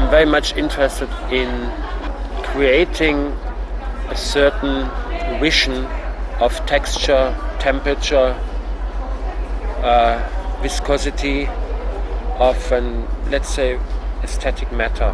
I'm very much interested in creating a certain vision of texture, temperature, viscosity of an, let's say, aesthetic matter.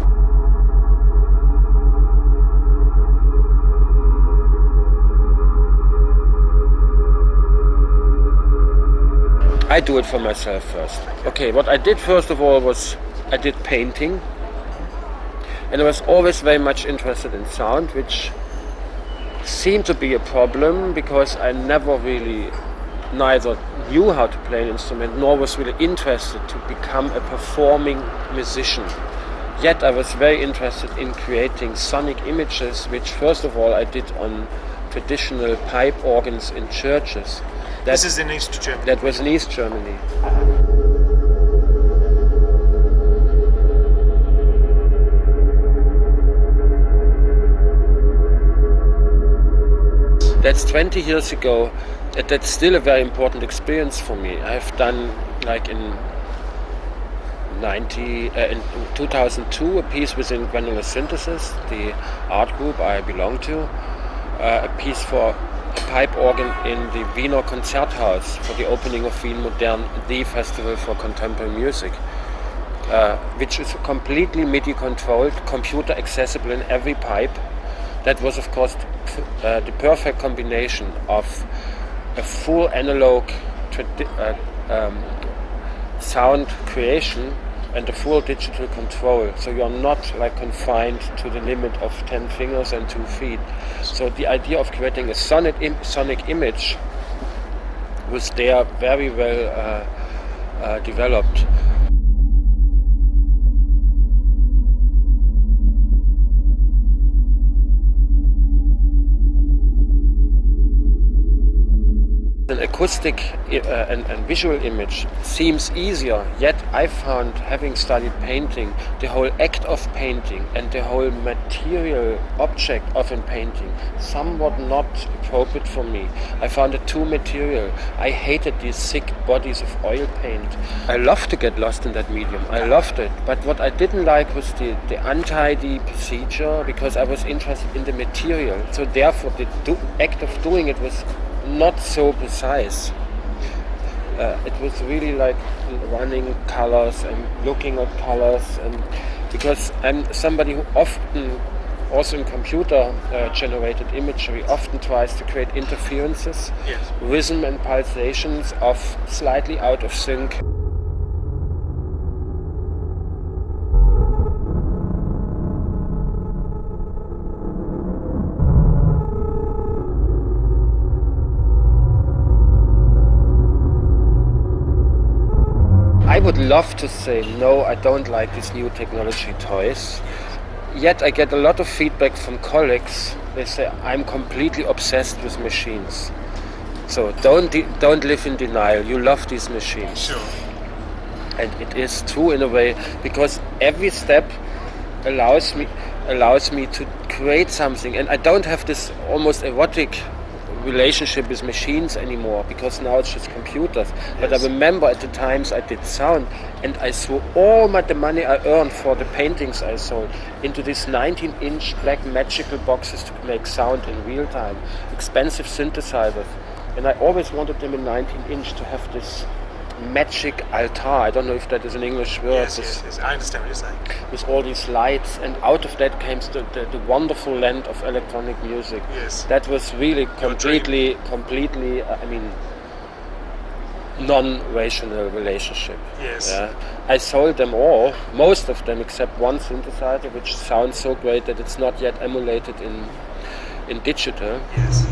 I do it for myself first. Okay, what I did first of all was I did painting, and I was always very much interested in sound, which seemed to be a problem because I never really neither knew how to play an instrument nor was really interested to become a performing musician. Yet I was very interested in creating sonic images, which first of all I did on traditional pipe organs in churches. This is in East Germany. That was in East Germany. That's 20 years ago. That's still a very important experience for me. I've done, like in 2002, a piece within Granular Synthesis, the art group I belong to, a piece for pipe organ in the Wiener Konzerthaus for the opening of Wien Modern, the festival for contemporary music, which is completely MIDI controlled, computer accessible in every pipe. That was of course the perfect combination of a full analog sound creation and a full digital control, so you're not like confined to the limit of 10 fingers and 2 feet. So the idea of creating a sonic image was there very well developed. An acoustic and visual image seems easier, yet I found, having studied painting, the whole act of painting and the whole material object of a painting somewhat not appropriate for me. I found it too material. I hated these thick bodies of oil paint. I loved to get lost in that medium. I loved it. But what I didn't like was the untidy procedure, because I was interested in the material. So therefore the act of doing it was not so precise. It was really like running colors and looking at colors, and because I'm somebody who often, also in computer generated imagery, often tries to create interferences, yes, rhythm and pulsations of slightly out of sync. I would love to say, no, I don't like these new technology toys. Yet I get a lot of feedback from colleagues. They say, I'm completely obsessed with machines. So don't live in denial. You love these machines. Sure. And it is true in a way, because every step allows me to create something. And I don't have this almost erotic relationship with machines anymore, because now it's just computers. Yes. But I remember at the times I did sound, and I threw all the money I earned for the paintings I sold into these 19-inch black magical boxes to make sound in real time, expensive synthesizers. And I always wanted them in 19-inch to have this magic altar. I don't know if that is an English word. Yes. I understand what you're saying. With all these lights, and out of that came the wonderful land of electronic music. Yes. That was really completely, I mean, non-rational relationship. Yes. Yeah. I sold them all, most of them, except one synthesizer, which sounds so great that it's not yet emulated in digital. Yes.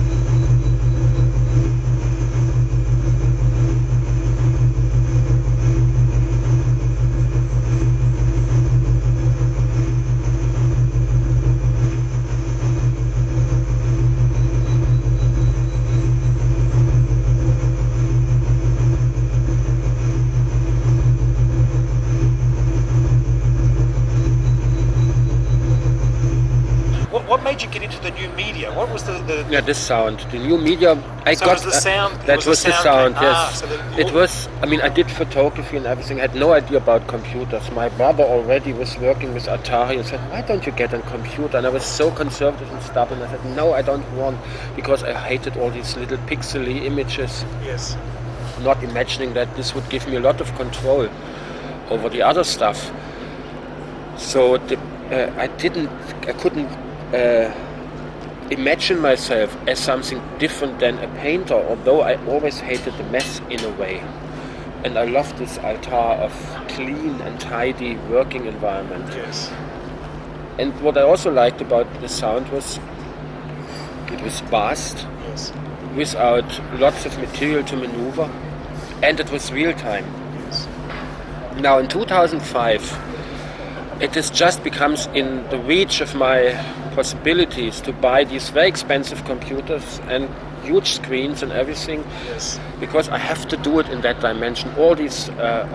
What made you get into the new media? What was the Yeah, this sound, the new media. I So got it was the sound- that it was was the the sound sound. came- Yes, so the- it was. I mean, I did photography and everything. I had no idea about computers. My brother already was working with Atari and said, "Why don't you get a computer?" And I was so conservative and stubborn. I said, "No, I don't want," because I hated all these little pixely images. yes? Not imagining that this would give me a lot of control over the other stuff. So I couldn't imagine myself as something different than a painter, although I always hated the mess in a way. And I loved this altar of clean and tidy working environment. Yes. And what I also liked about the sound was it was fast, Yes. without lots of material to maneuver, and it was real time. Yes. Now in 2005, it has just becomes in the reach of my possibilities to buy these very expensive computers and huge screens and everything, Yes. because I have to do it in that dimension. All these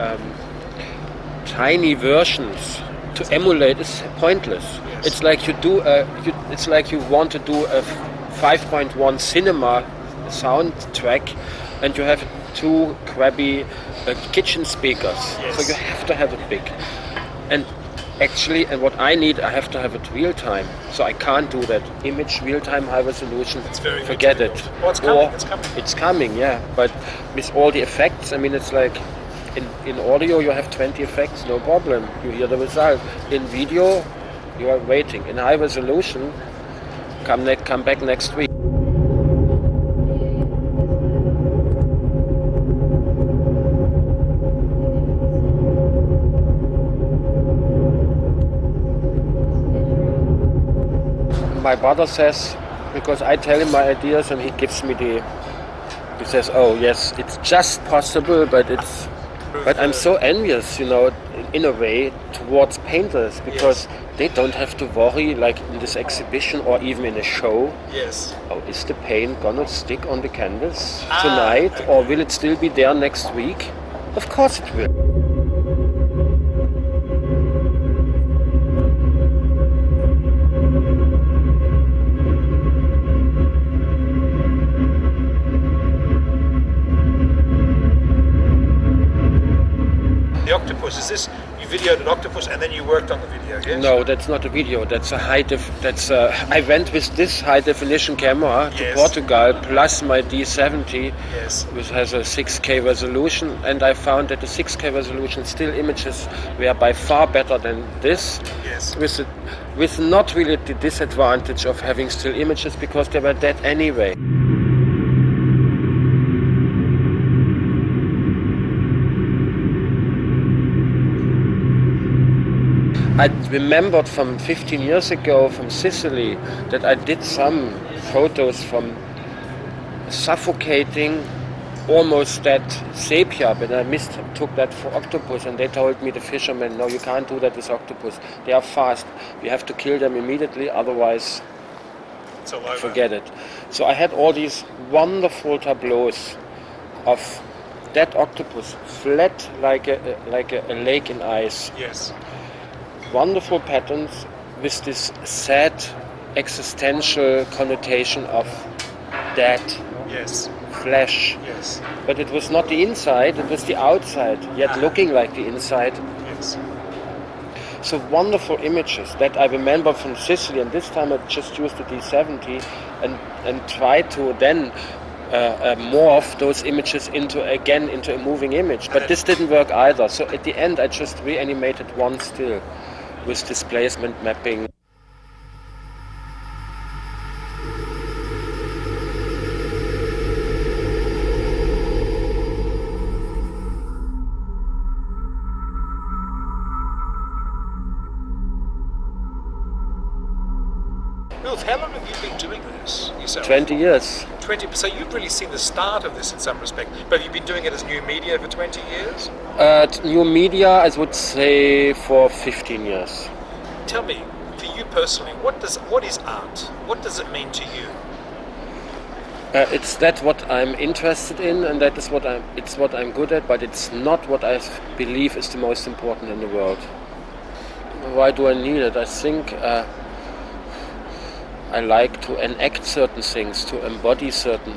tiny versions to emulate is pointless. Yes. It's like it's like you want to do a 5.1 cinema soundtrack, and you have two crabby kitchen speakers. Yes. So you have to have it big. And actually, and what I need, I have to have it real time. So I can't do that. Image real time high resolution. It's very forget it. difficult. Oh, it's coming, it's coming. It's coming, yeah. But with all the effects, I mean, it's like in audio you have 20 effects, no problem. You hear the result. In video, you are waiting. In high resolution, come back next week. My brother says, because I tell him my ideas and he gives me he says, "Oh yes, it's just possible, but I'm so envious, in a way, towards painters, because they don't have to worry, like in this exhibition or even in a show. Yes. Oh, is the paint gonna stick on the canvas Ah, tonight, okay. or will it still be there next week? Of course it will." The octopus, is this, you videoed an octopus and then you worked on the video, yes? No, that's not a video. That's a I went with this high definition camera to Yes. Portugal plus my D70, Yes. which has a 6K resolution, and I found that the 6K resolution still images were by far better than this. Yes. With not really the disadvantage of having still images because they were dead anyway. I remembered from 15 years ago from Sicily that I did some photos from suffocating, almost that sepia, but I mistook that for octopus, and they told me, the fishermen, "No, you can't do that with octopus. They are fast. We have to kill them immediately, otherwise It's all over. forget it." So I had all these wonderful tableaus of that octopus, flat like a lake in ice. Yes. Wonderful patterns with this sad existential connotation of dead Yes. flesh. Yes. But it was not the inside, it was the outside, yet looking like the inside. Yes. So wonderful images that I remember from Sicily, and this time I just used the D70 and tried to then morph those images into a moving image. But this didn't work either. So at the end I just reanimated one still with displacement mapping. Ulf, how long have you been doing this yourself? 20 years. 20. So you've really seen the start of this in some respect. But you've been doing it as new media for 20 years? New media, I would say, for 15 years. Tell me, for you personally, what is art? What does it mean to you? It's that what I'm interested in, and that is what I'm good at, but it's not what I believe is the most important in the world. Why do I need it? I think I like to enact certain things, to embody certain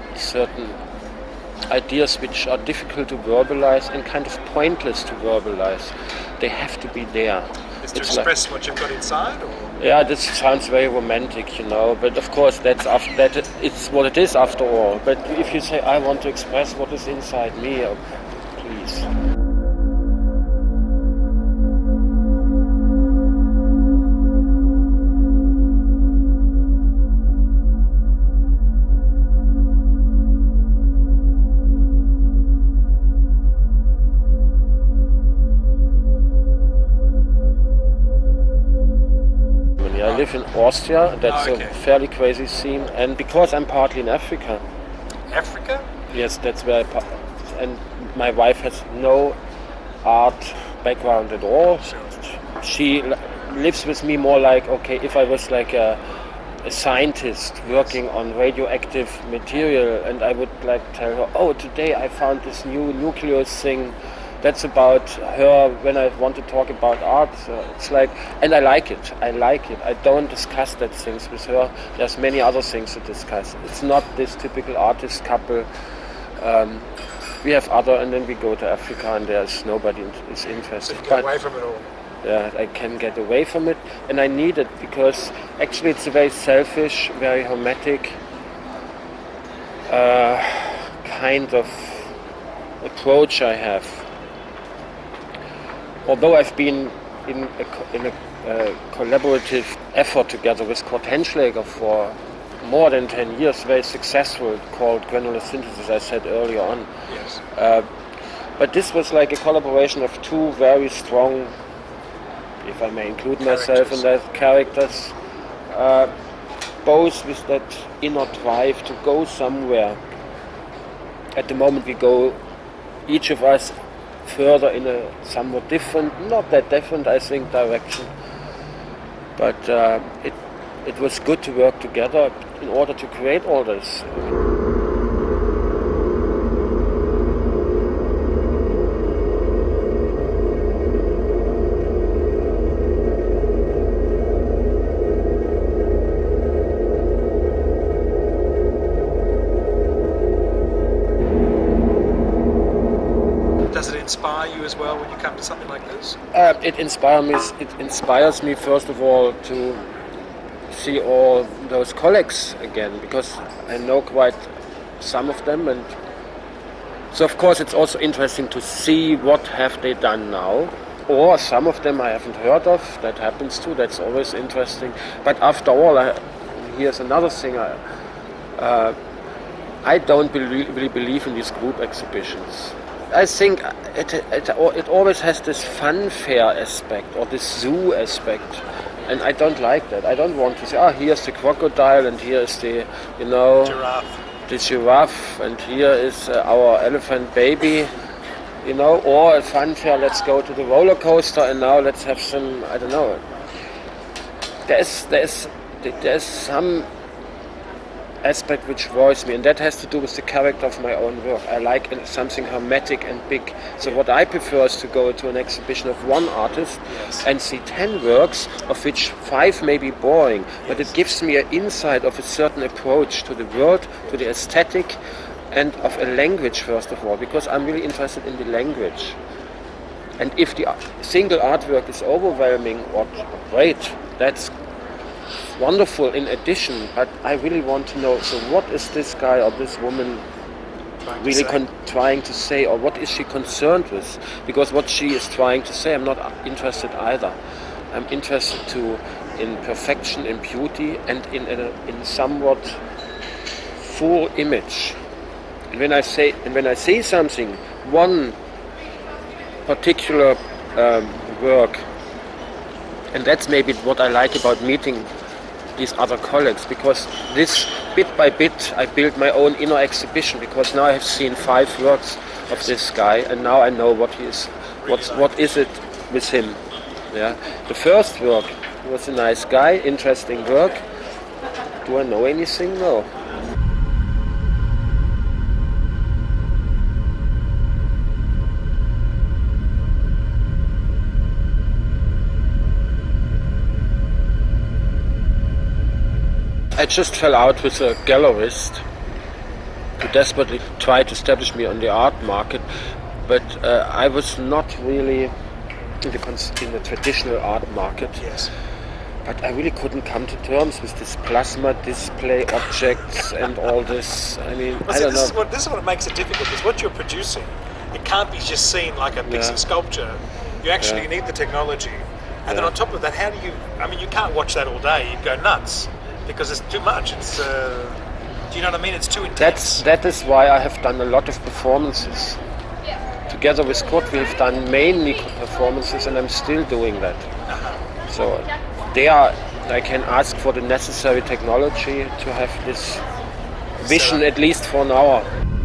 ideas which are difficult to verbalize and kind of pointless to verbalize. They have to be there. Is to express what you've got inside, or? Yeah, this sounds very romantic, you know, but of course it's what it is after all. But if you say, I want to express what is inside me, please. I live in Austria, that's a fairly crazy scene, and because I'm partly in Africa. Africa? Yes, that's where and my wife has no art background at all. Sure. She lives with me more like, okay, if I was like a scientist working on radioactive material and I would like tell her, oh, today I found this new nucleus thing. That's about her when I want to talk about art. It's like, and I like it. I don't discuss that things with her. There's many other things to discuss. It's not this typical artist couple. We have other, and then we go to Africa, and there's nobody is interested. So you get away from it all. Yeah, I can get away from it, and I need it because actually it's a very selfish, very hermetic kind of approach I have. Although I've been in a collaborative effort together with Kurt Henschläger for more than 10 years, very successful, called Granular Synthesis, I said earlier on. Yes. But this was like a collaboration of two very strong, if I may include myself in that, characters, both with that inner drive to go somewhere. At the moment we go, each of us, further in a somewhat different, not that different, I think, direction. But it was good to work together in order to create all this. Does it inspire you as well when you come to something like this? It inspires me first of all to see all those colleagues again, because I know quite some of them, and so of course it's also interesting to see what have they done now, or some of them I haven't heard of. That happens too. That's always interesting. But after all, here's another thing. I don't really believe in these group exhibitions. I think it always has this funfair aspect or this zoo aspect, and I don't like that. I don't want to say, here's the crocodile and here is the, giraffe, and here is our elephant baby, or a funfair. Let's go to the roller coaster and now let's have some. I don't know. There's some aspect which worries me, and that has to do with the character of my own work. I like something hermetic and big. So what I prefer is to go to an exhibition of one artist and see 10 works, of which 5 may be boring, but it gives me an insight of a certain approach to the world, to the aesthetic, and of a language first of all, because I'm really interested in the language. And if the single artwork is overwhelming or great, that's wonderful in addition, but I really want to know, so what is this guy or this woman really trying to say, or what is she concerned with? Because what she is trying to say, I'm not interested either. I'm interested in perfection, in beauty, and in somewhat full image. And when I say something, one particular work, and that's maybe what I like about meeting these other colleagues, because this bit by bit I build my own inner exhibition, because now I have seen 5 works of this guy and now I know what he is, what is it with him. Yeah, the first work was a nice guy, interesting work. Do I know anything? No. I just fell out with a gallerist who desperately tried to establish me on the art market, but I was not really in the traditional art market. Yes. But I really couldn't come to terms with this plasma display objects and all this. I mean, I don't know. This is what makes it difficult, because what you're producing, it can't be just seen like a piece of sculpture. You actually need the technology. And then on top of that, how do you... I mean, you can't watch that all day. You'd go nuts, because it's too much. It's... do you know what I mean? It's too intense. That is why I have done a lot of performances. Together with Kurt, we've done mainly performances, and I'm still doing that. So there I can ask for the necessary technology to have this vision, at least for an hour.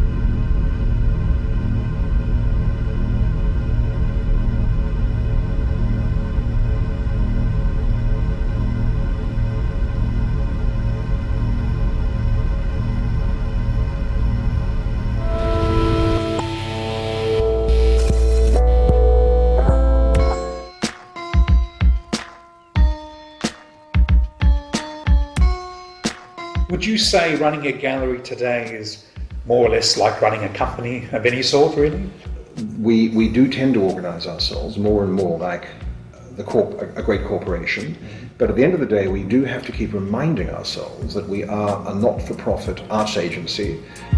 Would you say running a gallery today is more or less like running a company of any sort, really? We do tend to organise ourselves more and more like a great corporation, but at the end of the day we do have to keep reminding ourselves that we are a not-for-profit arts agency.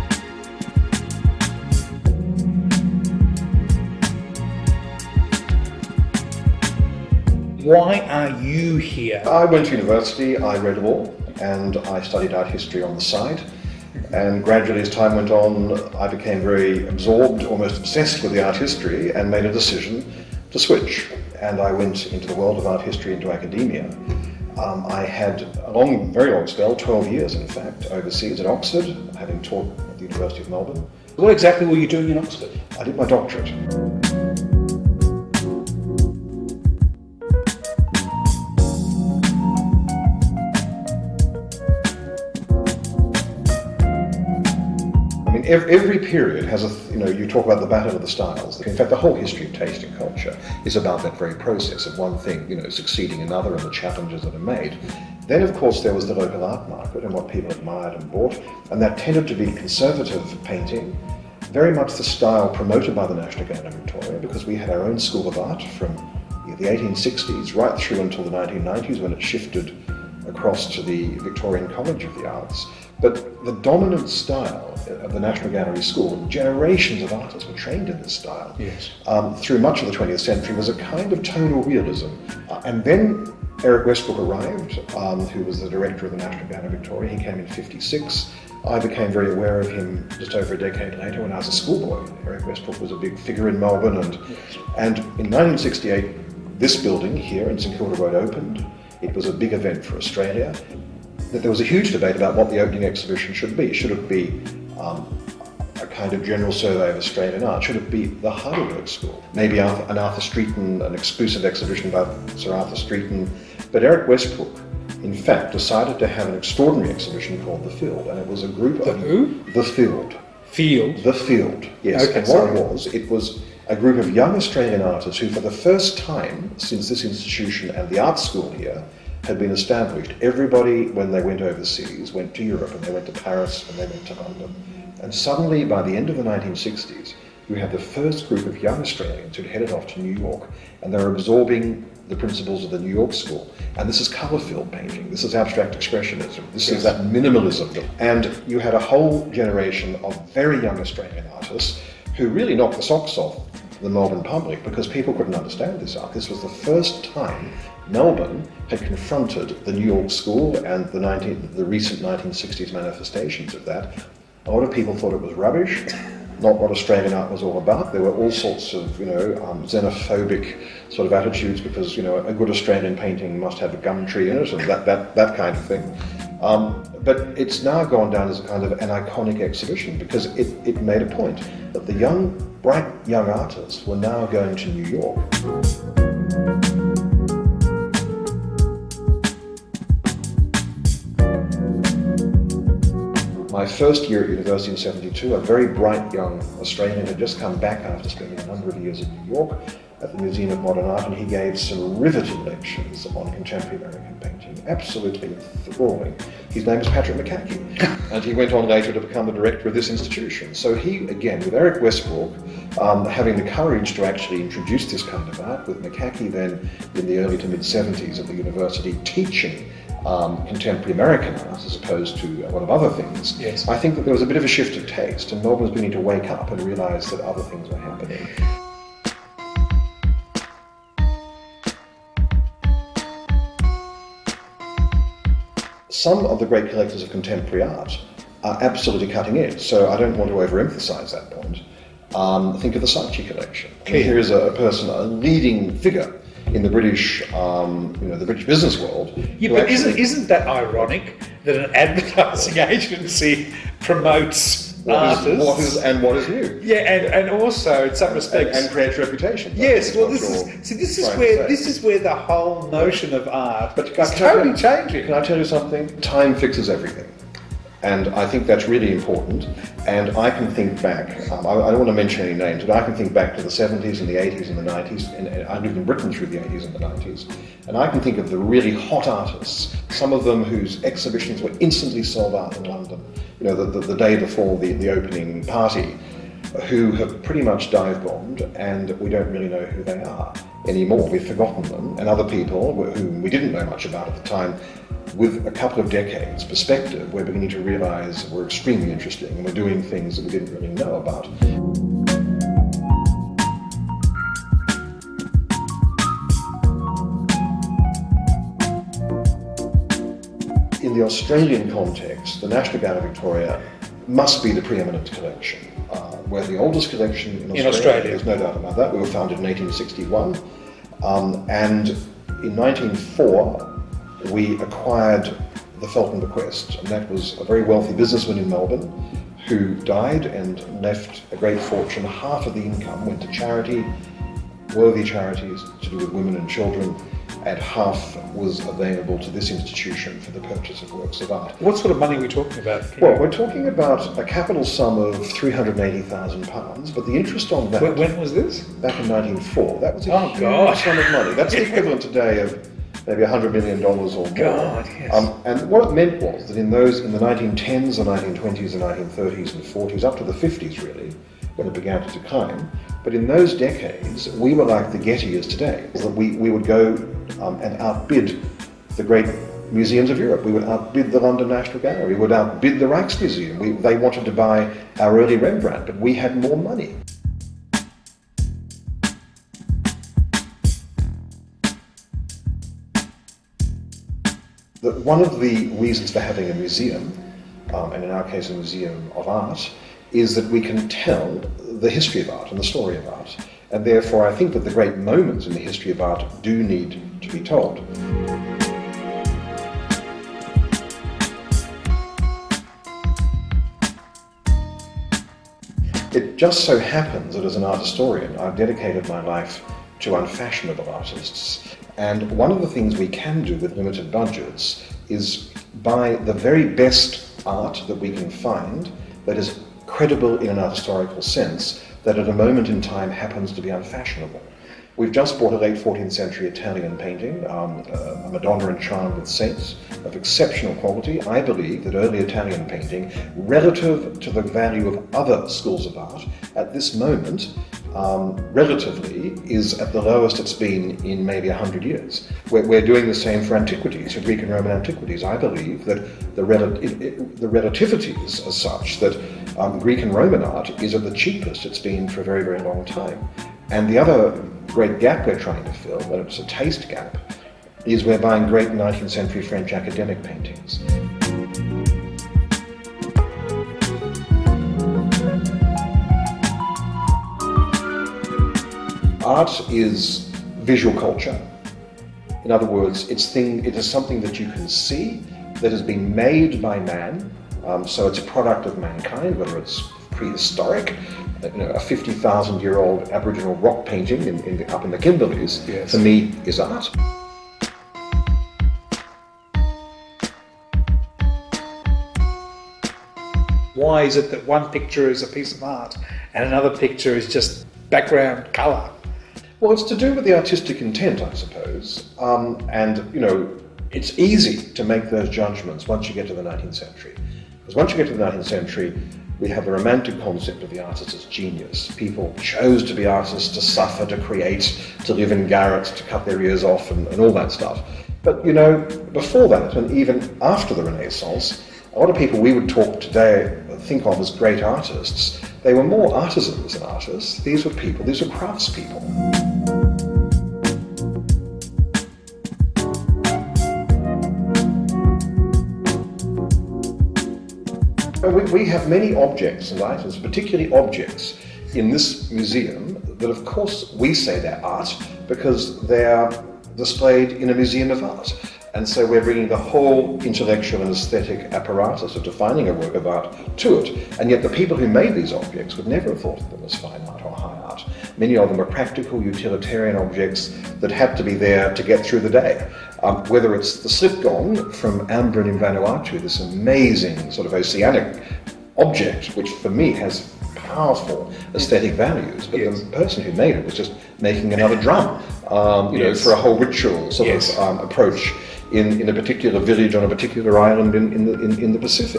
Why are you here? I went to university, I read law, and I studied art history on the side. And gradually, as time went on, I became very absorbed, almost obsessed with the art history, and made a decision to switch. And I went into the world of art history, into academia. I had a very long spell, 12 years in fact, overseas at Oxford, having taught at the University of Melbourne. What exactly were you doing in Oxford? I did my doctorate. Every period has you talk about the battle of the styles. In fact, the whole history of taste and culture is about that very process of one thing, succeeding another and the challenges that are made. Then, of course, there was the local art market and what people admired and bought, and that tended to be conservative painting, very much the style promoted by the National Gallery of Victoria, because we had our own school of art from the 1860s right through until the 1990s, when it shifted across to the Victorian College of the Arts. But the dominant style of the National Gallery School, generations of artists were trained in this style. Yes. Through much of the 20th century, was a kind of tonal realism. And then Eric Westbrook arrived, who was the director of the National Gallery of Victoria. He came in '56. I became very aware of him just over a decade later when I was a schoolboy. Eric Westbrook was a big figure in Melbourne, and in 1968, this building here in St Kilda Road opened. It was a big event for Australia. There was a huge debate about what the opening exhibition should be. Should it be a kind of general survey of Australian art? Should it be the Heidelberg School? Maybe an Arthur Streeton, an exclusive exhibition about Sir Arthur Streeton. But Eric Westbrook, in fact, decided to have an extraordinary exhibition called The Field, and it was a group of... who? The Field. Field? The Field, yes. Okay, and what it was a group of young Australian artists who, for the first time since this institution and the art school here had been established, everybody, when they went overseas, went to Europe, and they went to Paris, and they went to London. And suddenly, by the end of the 1960s, you had the first group of young Australians who'd headed off to New York, and they were absorbing the principles of the New York School. And this is colour-filled painting, this is abstract expressionism, this is that minimalism. And you had a whole generation of very young Australian artists who really knocked the socks off the Melbourne public, because people couldn't understand this art. This was the first time Melbourne had confronted the New York School and the recent 1960s manifestations of that. A lot of people thought it was rubbish, not what Australian art was all about. There were all sorts of, xenophobic sort of attitudes, because, a good Australian painting must have a gum tree in it, and that kind of thing. But it's now gone down as a kind of an iconic exhibition, because it made a point that the bright young artists were now going to New York. My my first year at university in 72, a very bright young Australian had just come back after spending a number of years in New York at the Museum of Modern Art, and he gave some riveting lectures on contemporary American painting, absolutely enthralling. His name is Patrick McCackey, and he went on later to become the director of this institution. So he, again, with Eric Westbrook, having the courage to actually introduce this kind of art, with McCackey then in the early to mid-70s at the university teaching contemporary American art as opposed to a lot of other things, yes. I think that there was a bit of a shift of taste, and Melbourne was beginning to wake up and realise that other things were happening. Some of the great collectors of contemporary art are absolutely cutting edge, so I don't want to overemphasise that point. Think of the Saatchi collection. Here is a person, a leading figure in the British, the British business world. Yeah, but isn't that ironic that an advertising agency promotes artists what is new? Yeah, and also in some respects and creates reputation. Yes, well, this is where the whole notion of art is totally changing. Can I tell you something? Time fixes everything. And I think that's really important. And I can think back, I don't want to mention any names, but I can think back to the 70s and the 80s and the 90s, and I lived in Britain through the 80s and the 90s, and I can think of the really hot artists, some of them whose exhibitions were instantly sold out in London, the day before the opening party, who have pretty much dive-bombed, and we don't really know who they are anymore. We've forgotten them, and other people whom we didn't know much about at the time, with a couple of decades perspective, we're beginning to realise we're extremely interesting and we're doing things that we didn't really know about. In the Australian context, the National Gallery Victoria must be the preeminent collection. We're the oldest collection in Australia, there's no doubt about that. We were founded in 1861, and in 1904, we acquired the Felton bequest, and that was a very wealthy businessman in Melbourne who died and left a great fortune. Half of the income went to charity, worthy charities to do with women and children, and half was available to this institution for the purchase of works of art. What sort of money are we talking about? Well, we're talking about a capital sum of £380,000, but the interest on that... When was this? Back in 1904. That was a huge sum of money. That's the equivalent today of maybe $100 million or more. God, yes. And what it meant was that in the 1910s, the 1920s, the 1930s and 40s, up to the 50s really, when it began to decline, but in those decades, we were like the Getty is today. That we would go and outbid the great museums of Europe. We would outbid the London National Gallery. We would outbid the Rijksmuseum. They wanted to buy our early Rembrandt, but we had more money. One of the reasons for having a museum, and in our case a museum of art, is that we can tell the history of art and the story of art. And therefore I think that the great moments in the history of art do need to be told. It just so happens that as an art historian I've dedicated my life to unfashionable artists. And one of the things we can do with limited budgets is buy the very best art that we can find that is credible in an art historical sense, that at a moment in time happens to be unfashionable. We've just bought a late 14th century Italian painting, a Madonna enchantment with saints, of exceptional quality. I believe that early Italian painting, relative to the value of other schools of art, at this moment, relatively, is at the lowest it's been in maybe 100 years. We're doing the same for antiquities, for Greek and Roman antiquities. I believe that the relativity is as such that Greek and Roman art is at the cheapest it's been for a very, very long time. And the other great gap we're trying to fill, but it's a taste gap, is we're buying great 19th century French academic paintings. Art is visual culture. In other words, it is something that you can see, that has been made by man, so it's a product of mankind, whether it's prehistoric, a 50,000-year-old Aboriginal rock painting up in the Kimberleys, yes, for me, is art. Why is it that one picture is a piece of art and another picture is just background colour? Well, it's to do with the artistic intent, I suppose. And, you know, it's easy to make those judgments once you get to the 19th century. Because once you get to the 19th century, we have the romantic concept of the artist as genius. People chose to be artists, to suffer, to create, to live in garrets, to cut their ears off and all that stuff. But, you know, before that, and even after the Renaissance, a lot of people we would talk today, think of as great artists, they were more artisans than artists. These were people, these were craftspeople. We have many objects and items, particularly objects, in this museum that, of course, we say they're art because they are displayed in a museum of art. And so we're bringing the whole intellectual and aesthetic apparatus of defining a work of art to it. And yet the people who made these objects would never have thought of them as fine art or high art. Many of them are practical, utilitarian objects that had to be there to get through the day. Whether it's the slip gong from Ambrin in Vanuatu, this amazing sort of oceanic object, which for me has powerful aesthetic values, but the person who made it was just making another drum, you know, for a whole ritual sort of approach in a particular village on a particular island in the Pacific.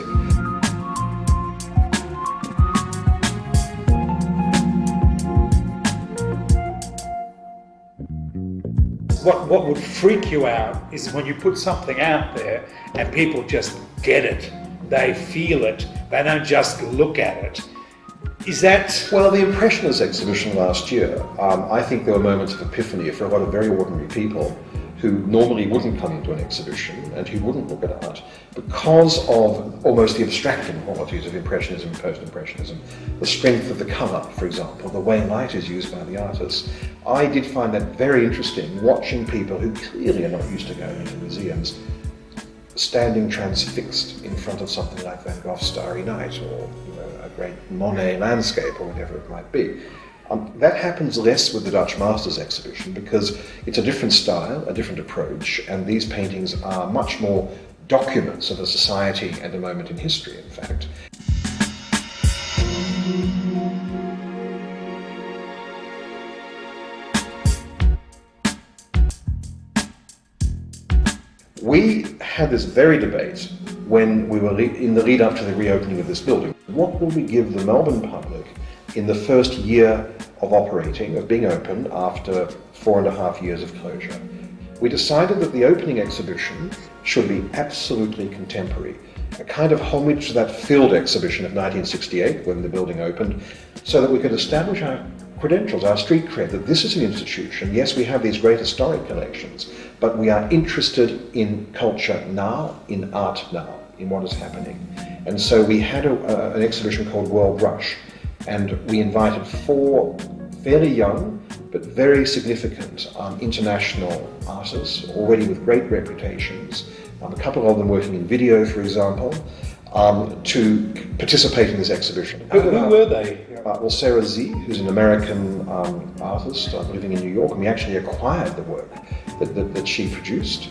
What would freak you out is when you put something out there and people just get it, they feel it, they don't just look at it. Is that... Well, the Impressionist exhibition last year, I think there were moments of epiphany for a lot of very ordinary people who normally wouldn't come into an exhibition and who wouldn't look at art because of almost the abstracting qualities of Impressionism and Post-Impressionism. The strength of the colour, for example, the way light is used by the artists. I did find that very interesting, watching people who clearly are not used to going into museums standing transfixed in front of something like Van Gogh's Starry Night or, you know, a great Monet landscape or whatever it might be. That happens less with the Dutch Masters exhibition because it's a different style, a different approach, and these paintings are much more documents of a society and a moment in history, in fact. We had this very debate when we were in the lead up to the reopening of this building. What will we give the Melbourne public in the first year of operating, of being open after 4.5 years of closure? We decided that the opening exhibition should be absolutely contemporary, a kind of homage to that field exhibition of 1968 when the building opened, so that we could establish our credentials, our street cred, that this is an institution. Yes, we have these great historic collections, but we are interested in culture now, in art now, in what is happening. And so we had an exhibition called World Rush, and we invited 4 fairly young but very significant international artists, already with great reputations, a couple of them working in video, for example, to participate in this exhibition. Who were they? Well, Sarah Z, who's an American artist living in New York, and we actually acquired the work that she produced.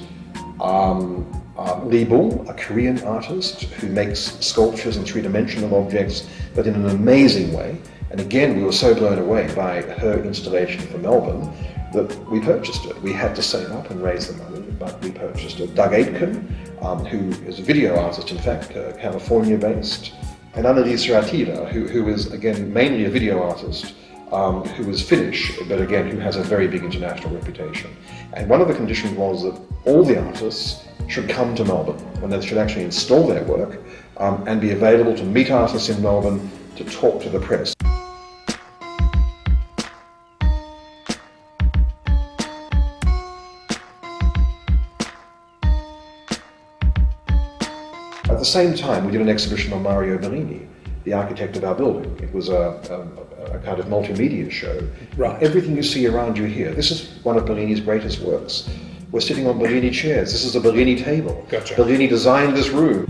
Lee Bung, a Korean artist who makes sculptures in 3-dimensional objects, but in an amazing way. And again, we were so blown away by her installation for Melbourne that we purchased it. We had to save up and raise the money, but we purchased it. Doug Aitken, who is a video artist, in fact, California-based, and Annalisa Attila, who is, again, mainly a video artist, who is Finnish, but again, who has a very big international reputation. And one of the conditions was that all the artists should come to Melbourne, and they should actually install their work and be available to meet artists in Melbourne, to talk to the press. At the same time, we did an exhibition on Mario Bellini, the architect of our building. It was a kind of multimedia show. Right. Everything you see around you here, this is one of Bellini's greatest works. We're sitting on Bellini chairs. This is a Bellini table. Gotcha. Bellini designed this room.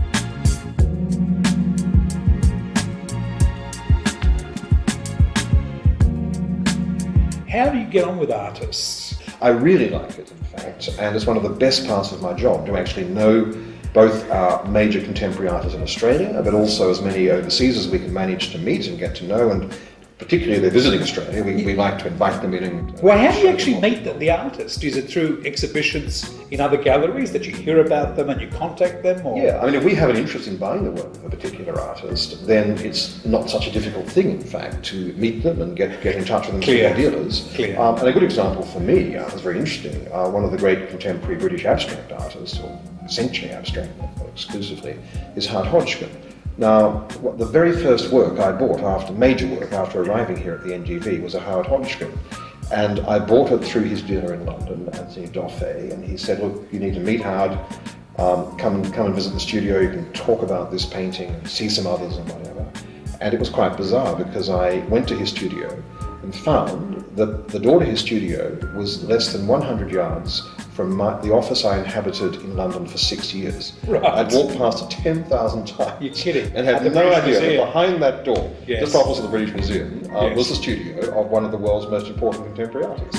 How do you get on with artists? I really like it, in fact, and it's one of the best parts of my job to actually know both our major contemporary artists in Australia, but also as many overseas as we can manage to meet and get to know, and particularly if they're visiting Australia, we like to invite them in. And, well, how do you actually meet the artist? Is it through exhibitions in other galleries that you hear about them and you contact them? Or? Yeah, I mean, if we have an interest in buying the work of a particular artist, then it's not such a difficult thing, in fact, to meet them and get in touch with them through their dealers. And a good example for me, was very interesting, one of the great contemporary British abstract artists, or essentially abstract, not exclusively, is Howard Hodgkin. Now, the very first work I bought major work after arriving here at the NGV was a Howard Hodgkin. And I bought it through his dealer in London, Anthony Doffey, and he said, look, you need to meet Howard, come and visit the studio, you can talk about this painting and see some others and whatever. And it was quite bizarre because I went to his studio and found that the door to his studio was less than 100 yards from the office I inhabited in London for 6 years. Right. I'd walked past it 10,000 times. You're kidding. And had no idea that behind that door, just opposite the British Museum, was the studio of one of the world's most important contemporary artists.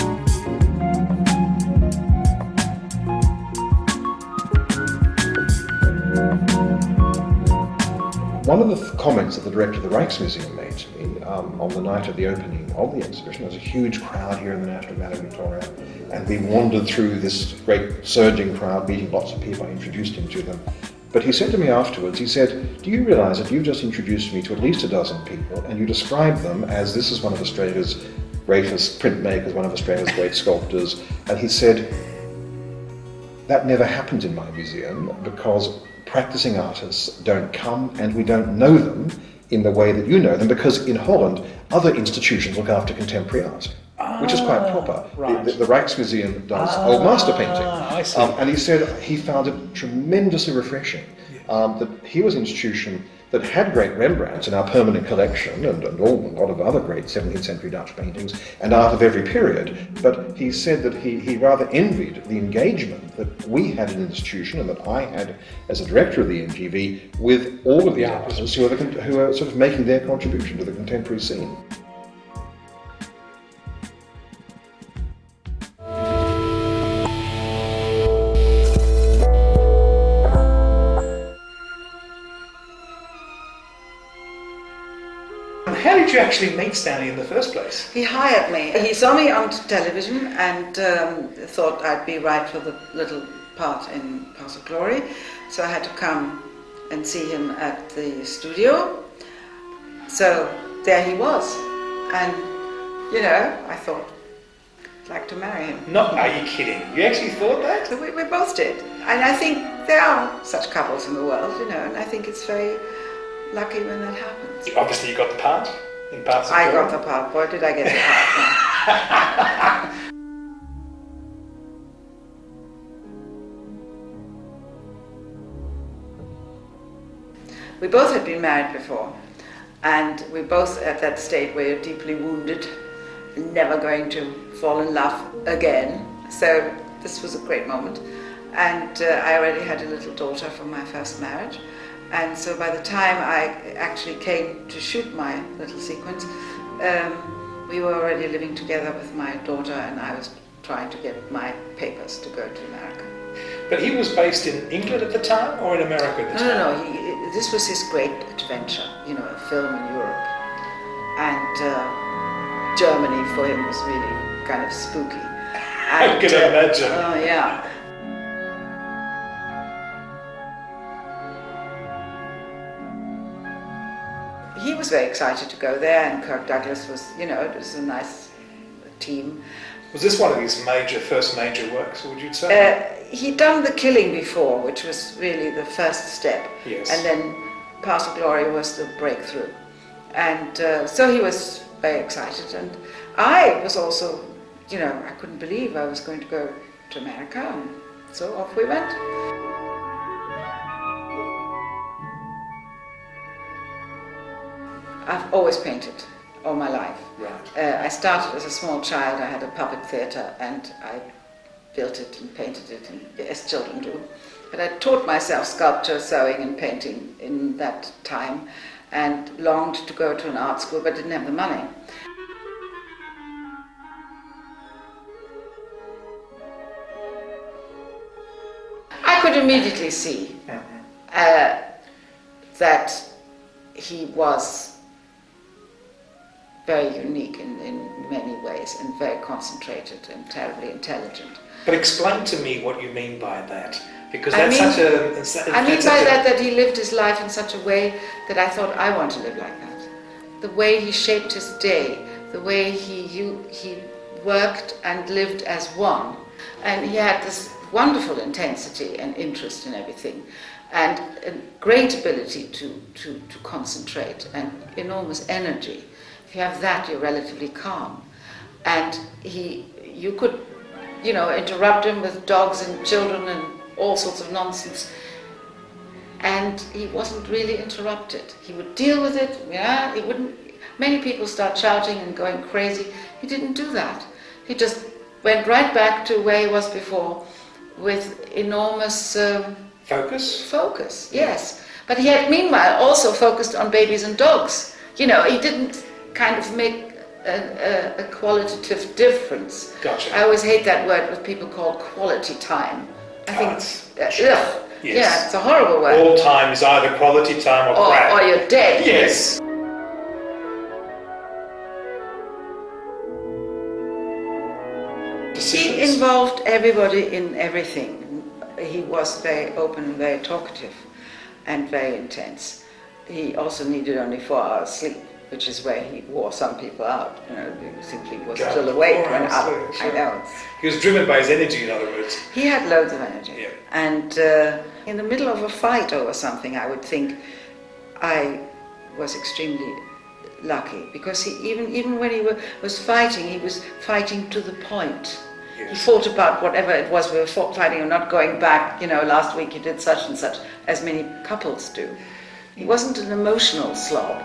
One of the comments that the director of the Rijksmuseum made to me on the night of the opening of the exhibition, there was a huge crowd here in the National Gallery Victoria, and we wandered through this great surging crowd, meeting lots of people. I introduced him to them. But he said to me afterwards, he said, do you realise that you've just introduced me to at least a dozen people, and you describe them as this is one of Australia's greatest printmakers, one of Australia's great sculptors, and he said, that never happened in my museum because practicing artists don't come and we don't know them in the way that you know them, because in Holland other institutions look after contemporary art, which is quite proper. Right. The Rijksmuseum does old master painting. I see. And he said he found it tremendously refreshing that he was an institution that had great Rembrandts in our permanent collection and a lot of other great 17th century Dutch paintings and art of every period. But he said that he rather envied the engagement that we had in the institution and that I had as a director of the NGV with all of the artists who are sort of making their contribution to the contemporary scene. How did you actually meet Stanley in the first place? He hired me. He saw me on television and thought I'd be right for the little part in Paths of Glory. So I had to come and see him at the studio. So there he was. And, you know, I thought I'd like to marry him. Are you kidding? You actually thought that? So we both did. And I think there are such couples in the world, you know, and I think it's very lucky when that happens. Obviously you got the part in Paths of Glory. I got the part. Boy, did I get the part. We both had been married before, and we both at that state were deeply wounded, never going to fall in love again. So this was a great moment. And I already had a little daughter from my first marriage. And so by the time I actually came to shoot my little sequence, we were already living together with my daughter, and I was trying to get my papers to go to America. But he was based in England at the time, or in America at the time? No. This was his great adventure, you know, a film in Europe. And Germany for him was really kind of spooky. I can imagine. Oh, yeah. He was very excited to go there, and Kirk Douglas was, you know, it was a nice team. Was this one of his first major works, would you say? He'd done The Killing before, which was really the first step. Yes. And then Paths of Glory was the breakthrough. And so he was very excited. And I was also, you know, I couldn't believe I was going to go to America. And so off we went. I've always painted all my life. Right. I started as a small child. I had a puppet theatre and I built it and painted it, as children do. But I taught myself sculpture, sewing and painting in that time and longed to go to an art school but didn't have the money. I could immediately see that he was very unique in many ways and very concentrated and terribly intelligent. But explain to me what you mean by that, because I that's mean- such a... I mean by that he lived his life in such a way that I thought I want to live like that. The way he shaped his day, the way he worked and lived as one. And he had this wonderful intensity and interest in everything, and a great ability to concentrate and enormous energy. If you have that, you're relatively calm. And you could, interrupt him with dogs and children and all sorts of nonsense. And he wasn't really interrupted. He would deal with it, he wouldn't. Many people start shouting and going crazy. He didn't do that. He just went right back to where he was before with enormous focus, yes. But he had meanwhile also focused on babies and dogs. He didn't kind of make a qualitative difference. Gotcha. I always hate that word what people call quality time. I think, Yes. yeah, it's a horrible word. All time is either quality time or crap. Or you're dead. Yes. He involved everybody in everything. He was very open and very talkative and very intense. He also needed only 4 hours sleep, which is where he wore some people out. He simply was still awake when up. I know. He was driven by his energy, in other words. He had loads of energy. Yeah. And in the middle of a fight over something, I would think I was extremely lucky, because even when he was fighting, he was fighting to the point. Yes. He fought about whatever it was we were fighting, and not going back, last week you did such and such, as many couples do. He wasn't an emotional slob.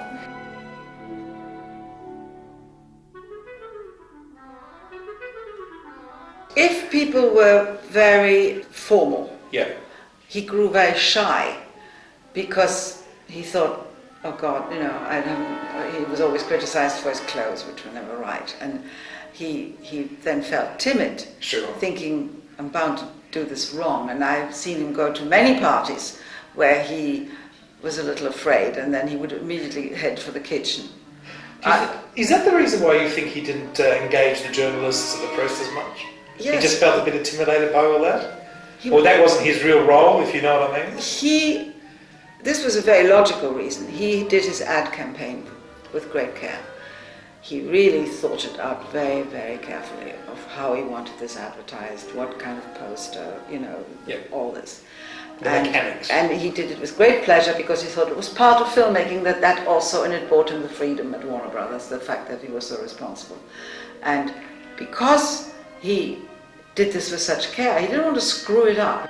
If people were very formal, Yeah. he grew very shy, because he thought, oh God, he was always criticized for his clothes, which were never right. And he then felt timid, Sure. thinking, I'm bound to do this wrong. And I've seen him go to many parties where he was a little afraid, and then he would immediately head for the kitchen. Is that the reason why you think he didn't engage the journalists or the press as much? Yes. He just felt a bit intimidated by all that? Or that wasn't his real role, if you know what I mean? This was a very logical reason. He did his ad campaign with great care. He really thought it out very, very carefully of how he wanted this advertised, what kind of poster, all this. The mechanics. And he did it with great pleasure, because he thought it was part of filmmaking that also, and it brought him the freedom at Warner Brothers, the fact that he was so responsible. And because he did this with such care, he didn't want to screw it up.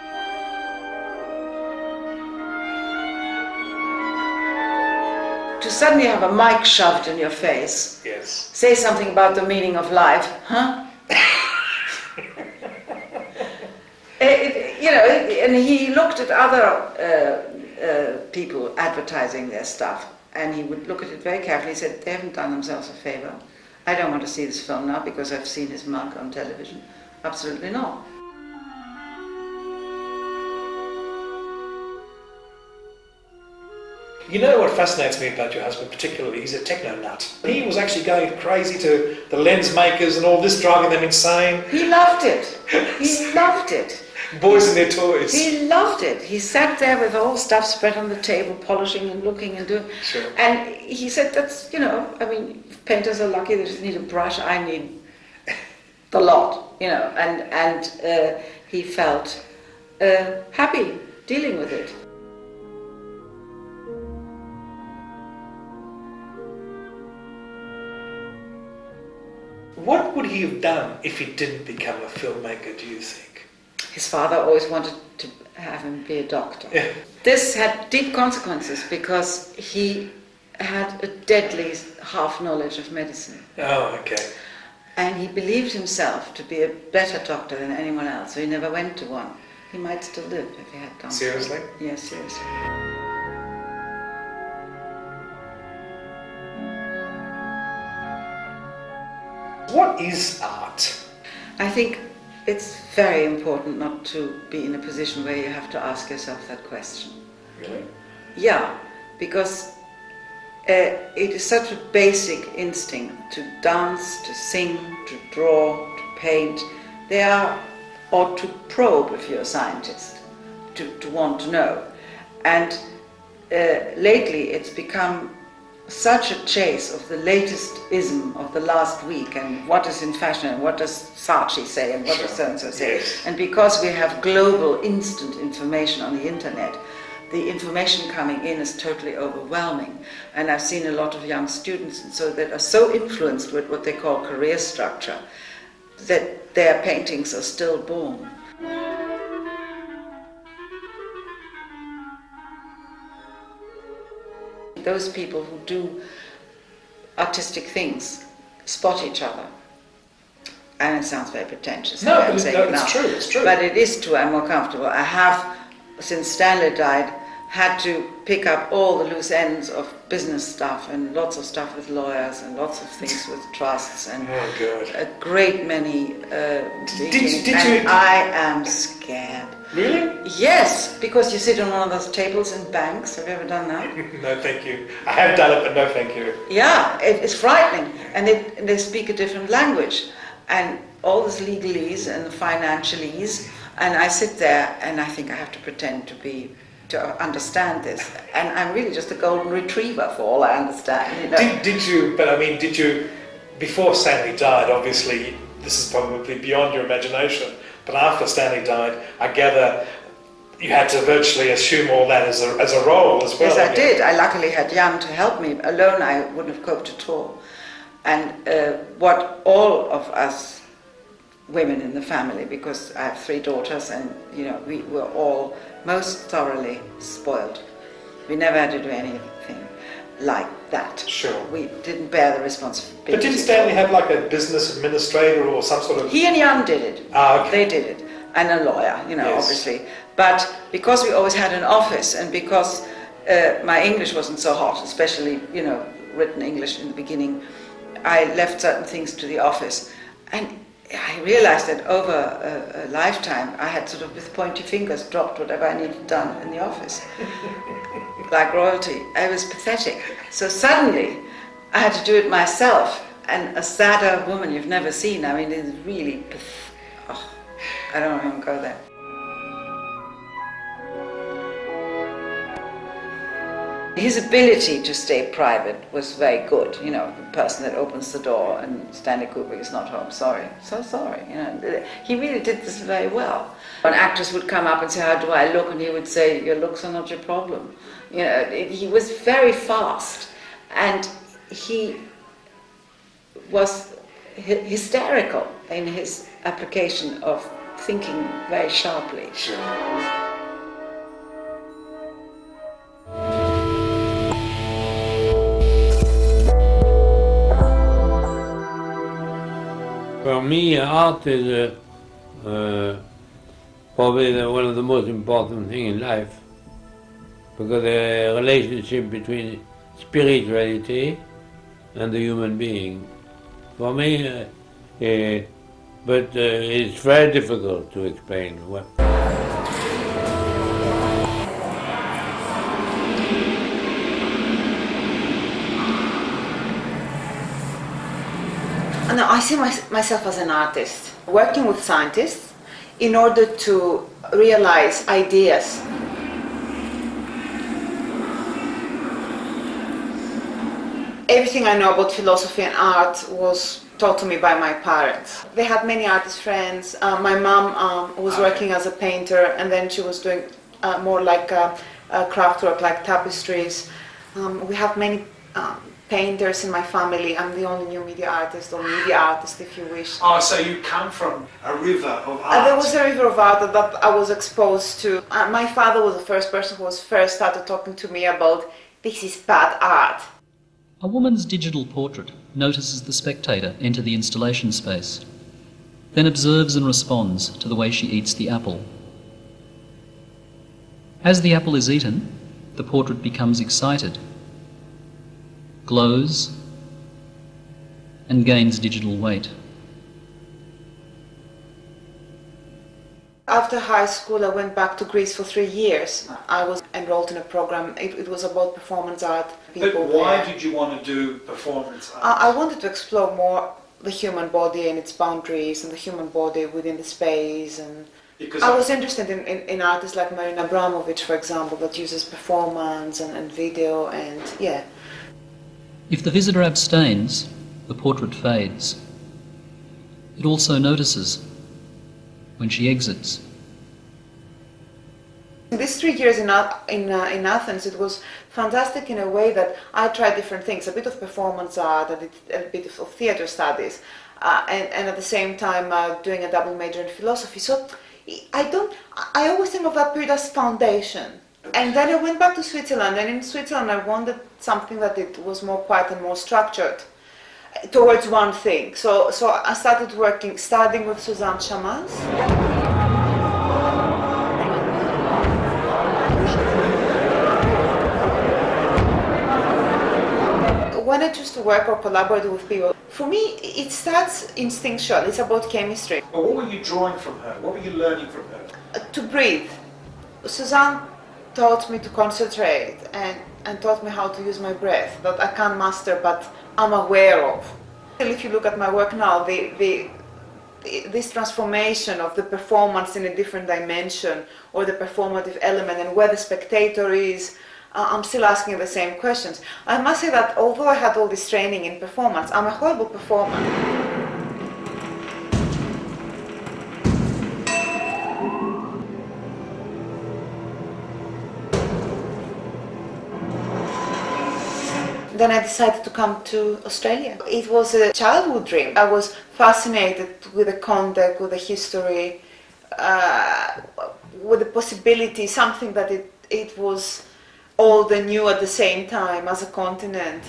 To suddenly have a mic shoved in your face, Yes. say something about the meaning of life, huh? And he looked at other people advertising their stuff, and he would look at it very carefully. He said, they haven't done themselves a favor. I don't want to see this film now because I've seen his mug on television. Absolutely not. You know what fascinates me about your husband particularly? He's a techno nut. He was actually going crazy to the lens makers and all this, driving them insane. He loved it. He loved it. Boys and their toys. He loved it. He sat there with all stuff spread on the table, polishing and looking and doing. Sure. And he said, that's, painters are lucky, they just need a brush. I need the lot, and he felt happy dealing with it. What would he have done if he didn't become a filmmaker, do you think? His father always wanted to have him be a doctor. Yeah. This had deep consequences because he had a deadly half knowledge of medicine. Oh, okay. And he believed himself to be a better doctor than anyone else, so he never went to one. He might still live if he had done. Seriously? Yes, seriously. What is art? I think It's very important not to be in a position where you have to ask yourself that question. Really? Yeah, because it is such a basic instinct to dance, to sing, to draw, to paint. Or to probe if you're a scientist, to want to know. And lately it's become such a chase of the latest ism of the last week and what is in fashion and what does Saatchi say and what does so-and-so say. Yes. And because we have global instant information on the internet, the information coming in is totally overwhelming. And I've seen a lot of young students and so that are so influenced with what they call career structure that their paintings are stillborn. Those people who do artistic things spot each other. And it sounds very pretentious. No, but it's true, it's true. But it is true, I'm more comfortable. I have, since Stanley died, had to pick up all the loose ends of business stuff and lots of stuff with lawyers and lots of things with trusts and a great many meetings. And I am scared. Really? Yes, because you sit on one of those tables in banks. Have you ever done that? No, thank you. I have done it, but no, thank you. Yeah, it's frightening. And they speak a different language. And all this legalese and financialese. And I sit there and I think I have to pretend to understand this. And I'm really just a golden retriever for all I understand. You know? Did you, before Stanley died, obviously, this is probably beyond your imagination, but after Stanley died, I gather you had to virtually assume all that as a role as well. Yes, I did. I luckily had Jan to help me. Alone I wouldn't have coped at all. And what all of us women in the family, because I have 3 daughters and you know we were all most thoroughly spoiled. We never had to do anything like that. Sure. We didn't bear the responsibility. But didn't Stanley have like a business administrator or some sort of... He and Jan did it. Okay. They did it. And a lawyer, you know, Yes. obviously. But because we always had an office and because my English wasn't so hot, especially, you know, written English in the beginning, I left certain things to the office. And I realized that over a lifetime, I had sort of with pointy fingers dropped whatever I needed done in the office. Like royalty. I was pathetic. So suddenly, I had to do it myself. And a sadder woman you've never seen. I mean, it's really I don't even go there. His ability to stay private was very good. You know, the person that opens the door and Stanley Kubrick is not home. Sorry, so sorry. You know, he really did this very well. An actress would come up and say, "How do I look?" And he would say, "Your looks are not your problem." You know, he was very fast, and he was hysterical in his application of thinking very sharply. Sure. For me, art is probably one of the most important things in life, because the relationship between spirituality and the human being. For me, but it's very difficult to explain. No, I see myself as an artist, working with scientists in order to realize ideas. Everything I know about philosophy and art was taught to me by my parents. They had many artist friends. My mom was working as a painter, and then she was doing more like craft work, like tapestries. We have many painters in my family. I'm the only new media artist, or media artist if you wish. Oh, so you come from a river of art. There was a river of art that I was exposed to. My father was the first person who first started talking to me about this is bad art. A woman's digital portrait notices the spectator enter the installation space, then observes and responds to the way she eats the apple. As the apple is eaten, the portrait becomes excited, glows, and gains digital weight. After high school, I went back to Greece for 3 years. I was enrolled in a program. It was about performance art. But why did you want to do performance art? I wanted to explore more the human body and its boundaries, and the human body within the space. And Because I was interested in artists like Marina Abramovic, for example, that uses performance and video, and yeah. If the visitor abstains, the portrait fades. It also notices when she exits. In these 3 years in Athens, it was fantastic in a way that I tried different things, a bit of performance art, a bit of theatre studies, and at the same time doing a double major in philosophy. So I always think of that period as foundation. And then I went back to Switzerland, and in Switzerland I wanted something that it was more quiet and more structured towards one thing. So I started studying with Suzanne Chamaz. When I choose to work or collaborate with people, for me it starts instinctual. It's about chemistry. But what were you drawing from her? What were you learning from her? To breathe. Suzanne taught me to concentrate and taught me how to use my breath that I can't master but I'm aware of. If you look at my work now, this transformation of the performance in a different dimension or the performative element and where the spectator is, I'm still asking the same questions. I must say that although I had all this training in performance, I'm a horrible performer. Then I decided to come to Australia. It was a childhood dream. I was fascinated with the context, with the history, with the possibility, something that it was old and new at the same time as a continent.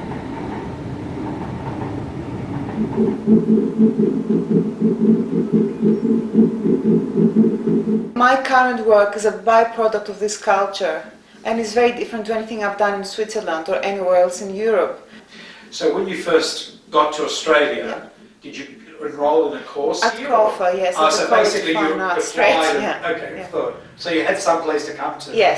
My current work is a byproduct of this culture and is very different to anything I've done in Switzerland or anywhere else in Europe. So when you first got to Australia, Yeah. did you enroll in a course At here? Crawford, yes. Oh, at so the College of basically you Fine Arts, applied straight, and, yeah. okay, Yeah. thought. So you had some place to come to. Yes.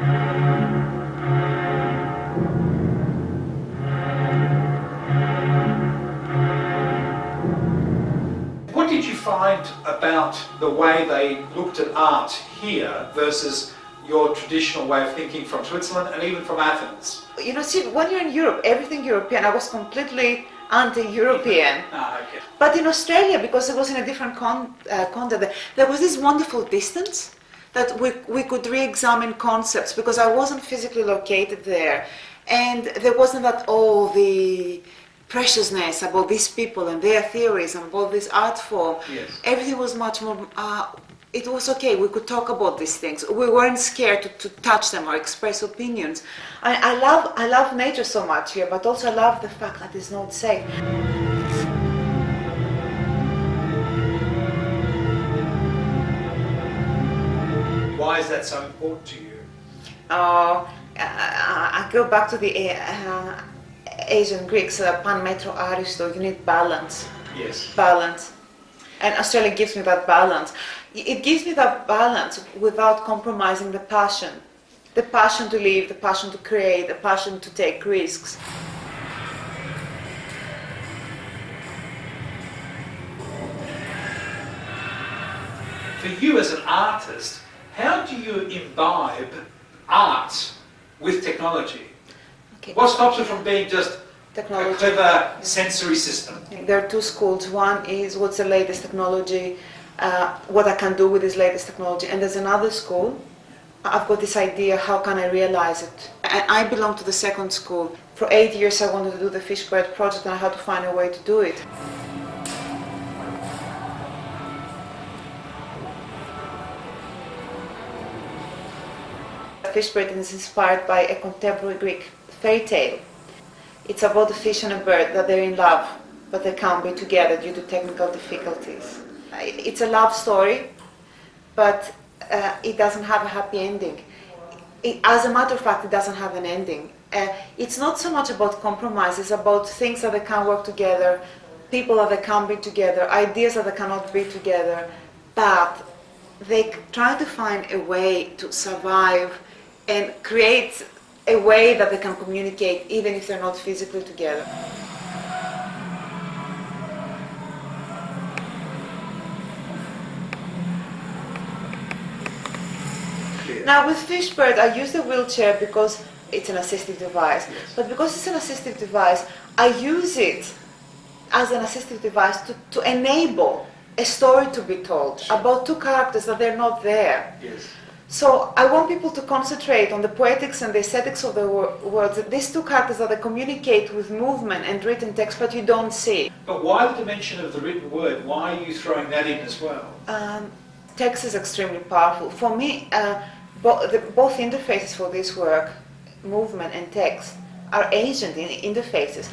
What did you find about the way they looked at art here versus your traditional way of thinking from Switzerland and even from Athens? You know, see, when you're in Europe, everything European, I was completely anti-European. Ah, okay. But in Australia, because it was in a different context, there was this wonderful distance that we could re-examine concepts because I wasn't physically located there. And there wasn't that all the preciousness about these people and their theories and about this art form. Yes. Everything was much more, it was okay, we could talk about these things. We weren't scared to touch them or express opinions. I love nature so much here, but also I love the fact that it's not safe. Why is that so important to you? I go back to the Asian Greeks, pan metro aristo, you need balance. Yes. Balance. And Australia gives me that balance. It gives me that balance without compromising the passion. The passion to live, the passion to create, the passion to take risks. For you as an artist, how do you imbibe art with technology? Okay. What stops it from being just Technology. a clever sensory system? There are two schools. One is what's the latest technology, what I can do with this latest technology. And there's another school, I've got this idea, how can I realize it? And I belong to the second school. For 8 years I wanted to do the Fishbird project and I had to find a way to do it. Fishbird is inspired by a contemporary Greek fairy tale. It's about a fish and a bird that they're in love, but they can't be together due to technical difficulties. It's a love story, but it doesn't have a happy ending. As a matter of fact, it doesn't have an ending. It's not so much about compromise, it's about things that they can't work together, people that they can't be together, ideas that they cannot be together, but they try to find a way to survive and create a way that they can communicate even if they're not physically together. Now with Fishbird, I use the wheelchair because it's an assistive device. Yes. But because it's an assistive device, I use it as an assistive device to enable a story to be told about two characters that they're not there. Yes. So I want people to concentrate on the poetics and the aesthetics of the words. That these two characters that they communicate with movement and written text, but you don't see. But why the dimension of the written word? Why are you throwing that in as well? Text is extremely powerful. For me, both interfaces for this work, movement and text, are agent interfaces.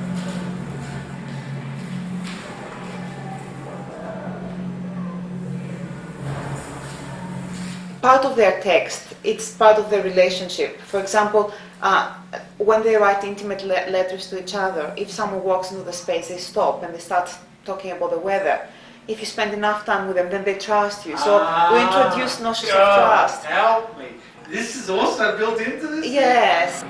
Part of their text, it's part of their relationship. For example, when they write intimate letters to each other, if someone walks into the space, they stop and they start talking about the weather. If you spend enough time with them, then they trust you. So we introduce notions of trust. Help me. This is also built into this? Yes.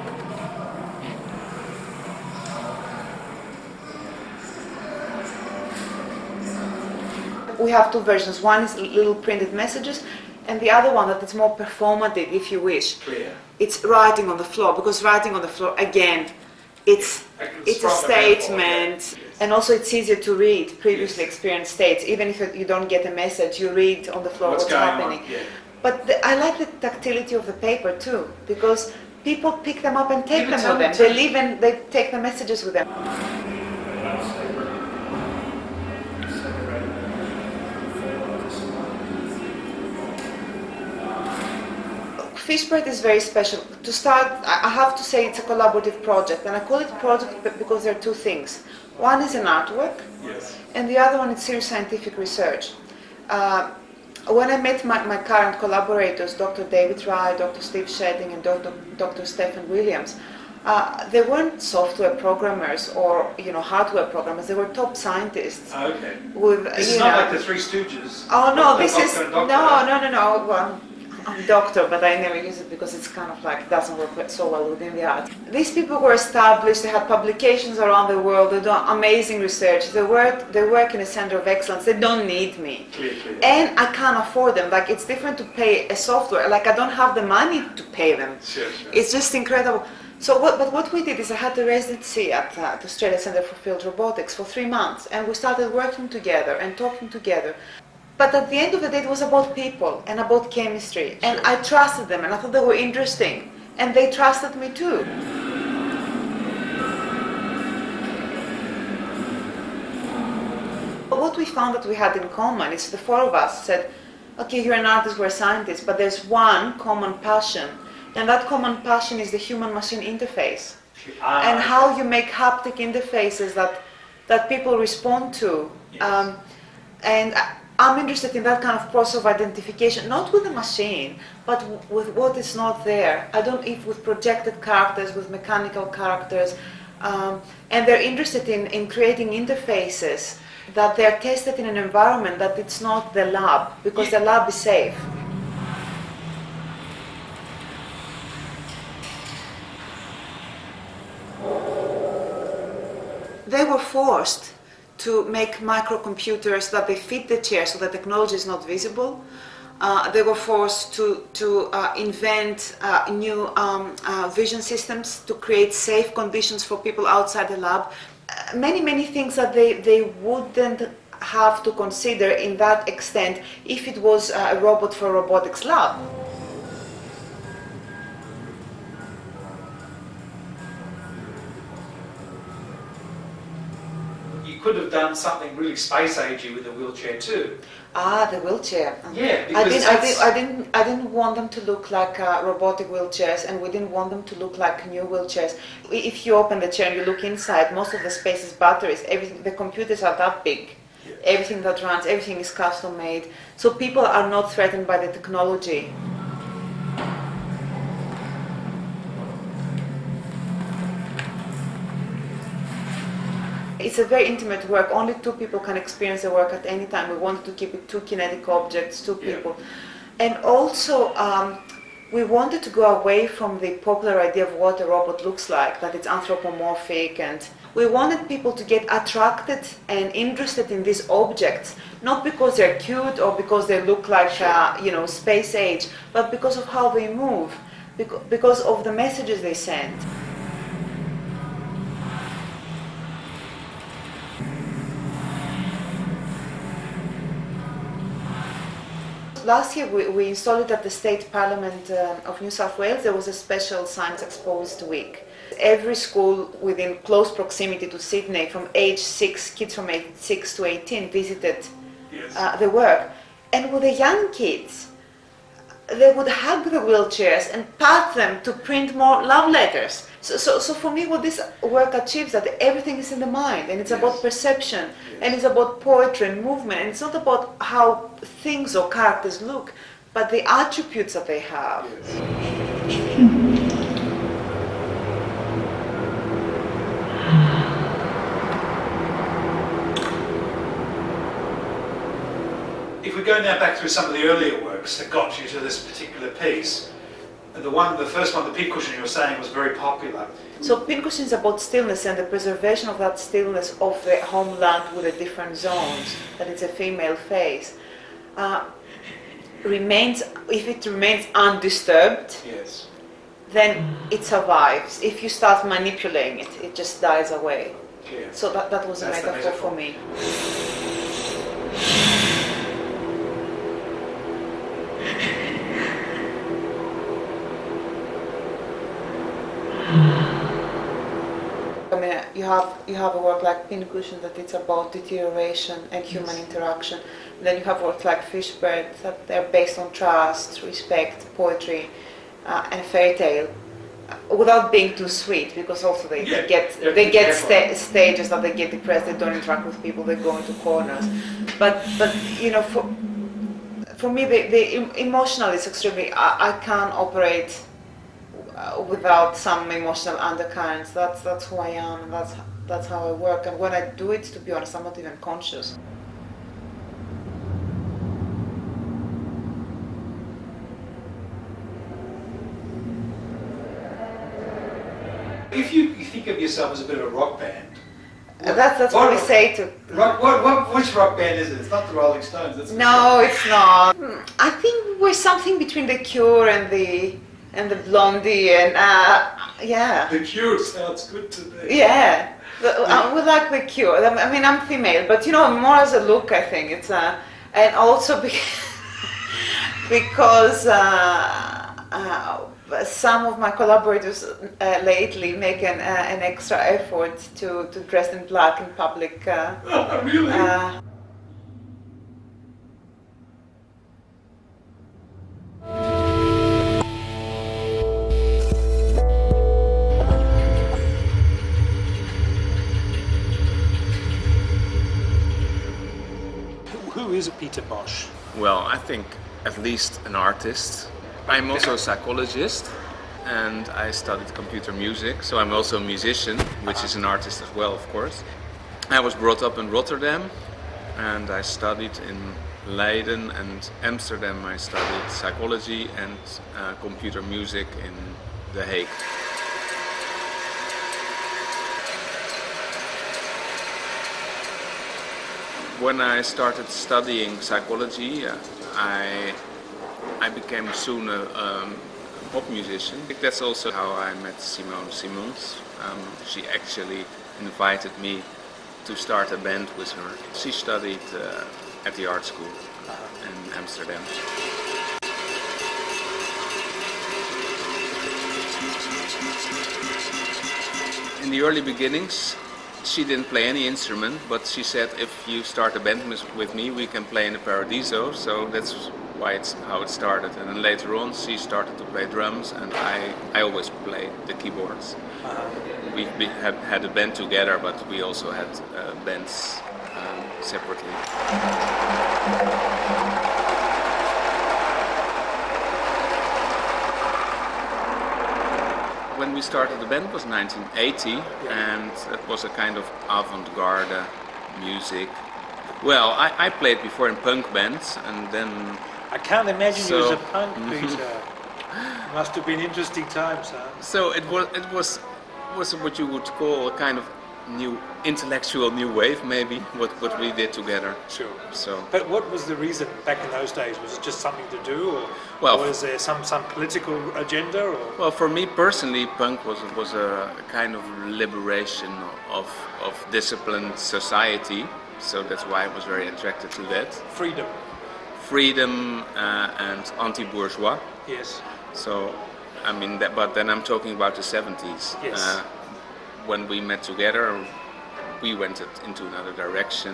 We have two versions. One is little printed messages, and the other one that is more performative, if you wish. Clear. It's writing on the floor, because writing on the floor, again, it's a statement, and also it's easier to read previously experienced states. Even if you don't get a message, you read on the floor what's happening. Yeah. But I like the tactility of the paper too, because people pick them up and take them with them. They leave and they take the messages with them. Fishbird is very special. To start, I have to say it's a collaborative project, and I call it project because there are two things. One is an artwork, yes, and the other one is serious scientific research. When I met my current collaborators, Dr. David Rye, Dr. Steve Shedding, and Dr. Stephen Williams, they weren't software programmers or hardware programmers. They were top scientists. Okay. With, this is not like the Three Stooges. Oh no, this is no. Well, I'm a doctor, but I never use it because it's kind of like doesn't work so well within the art. These people were established. They had publications around the world. They do amazing research. They work in a center of excellence. They don't need me, clear. And I can't afford them. Like it's different to pay a software. Like I don't have the money to pay them. Sure. It's just incredible. So what we did is I had a residency at the Australia Centre for Field Robotics for 3 months, and we started working together and talking together. But at the end of the day, it was about people and about chemistry. And I trusted them, and I thought they were interesting. And they trusted me too. But what we found that we had in common is the four of us said, okay, you're an artist, we're scientists, but there's one common passion. And that common passion is the human-machine interface. And how you make haptic interfaces that people respond to. Yes. And I'm interested in that kind of process of identification, not with the machine, but with what is not there. I don't if with projected characters, with mechanical characters, and they're interested in creating interfaces that they're tested in an environment that it's not the lab, because the lab is safe. They were forced to make microcomputers that they fit the chair so the technology is not visible. They were forced to invent new vision systems to create safe conditions for people outside the lab. Many things that they wouldn't have to consider in that extent if it was a robot for a robotics lab. You could have done something really space-agey with the wheelchair too. Ah, the wheelchair. Yeah, because I didn't want them to look like robotic wheelchairs, and we didn't want them to look like new wheelchairs. If you open the chair and you look inside, most of the space is batteries. Everything, the computers are that big. Yeah. Everything that runs, everything is custom made. So people are not threatened by the technology. It's it's a very intimate work. Only two people can experience the work at any time. We wanted to keep it two kinetic objects, two people. And also, we wanted to go away from the popular idea of what a robot looks like, that it's anthropomorphic, and we wanted people to get attracted and interested in these objects, not because they're cute or because they look like, space age, but because of how they move, because of the messages they send. Last year we installed it at the State Parliament of New South Wales. There was a special Science Exposed week. Every school within close proximity to Sydney, from age 6, kids from age 6 to 18 visited the work. And with the young kids, they would hug the wheelchairs and pat them to print more love letters. So for me, what this work achieves, that everything is in the mind, and it's about perception, and it's about poetry and movement, and it's not about how things or characters look, but the attributes that they have. If we go now back through some of the earlier works that got you to this particular piece, the first one, the pincushion, you were saying was very popular. So pincushion is about stillness and the preservation of that stillness of the homeland with the different zones, that it's a female face. If it remains undisturbed, then it survives. If you start manipulating it, it just dies away. So that was a metaphor for me. I mean, you have a work like Pincushion, that it's about deterioration and human interaction. And then you have works like Fishbird, that they're based on trust, respect, poetry, and fairy tale, without being too sweet, because also they get stages that they get depressed, they don't interact with people, they go into corners. But for me, the emotional is extremely. I can't operate without some emotional undercurrents. That's who I am, and that's how I work. And when I do it, to be honest, I'm not even conscious. If you think of yourself as a bit of a rock band, that's what we say to. Which rock band is it? It's not the Rolling Stones. That's No, it's not. I think we're something between the Cure and the Blondie, and The Cure sounds good to me. Yeah, we like the Cure. I mean, I'm female, but more as a look. I think it's and also because some of my collaborators lately make an extra effort to dress in black in public. Really? Who is Peter Bosch? Well, I think at least an artist. I'm also a psychologist, and I studied computer music, so I'm also a musician, which is an artist as well, of course. I was brought up in Rotterdam, and I studied in Leiden and Amsterdam. I studied psychology and computer music in The Hague. When I started studying psychology, I became soon a pop musician. I think that's also how I met Simone Simons. She actually invited me to start a band with her. She studied at the art school in Amsterdam. In the early beginnings, she didn't play any instrument, but she said, if you start a band with me, we can play in the Paradiso. So that's how it started. And then later on, she started to play drums, and I always played the keyboards. We had a band together, but we also had bands separately. When we started the band was 1980, and it was a kind of avant-garde music. Well, I played before in punk bands, and then... I can't imagine you as a punk, Peter. Must have been interesting times, huh? So it was what you would call a kind of new intellectual new wave, maybe, what we did together. Sure. So. But what was the reason back in those days? Was it just something to do, or was there some political agenda? Or? Well, for me personally, punk was a kind of liberation of disciplined society. So that's why I was very attracted to that. Freedom and anti-bourgeois. Yes. So, I mean, but then I'm talking about the 70s. Yes. When we met together, we went into another direction.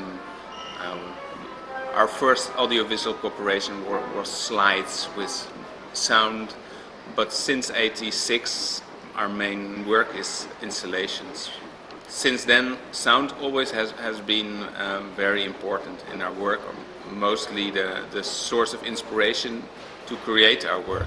Our first audiovisual cooperation was slides with sound, but since '86, our main work is installations. Since then, sound always has been very important in our work, or mostly the source of inspiration to create our work.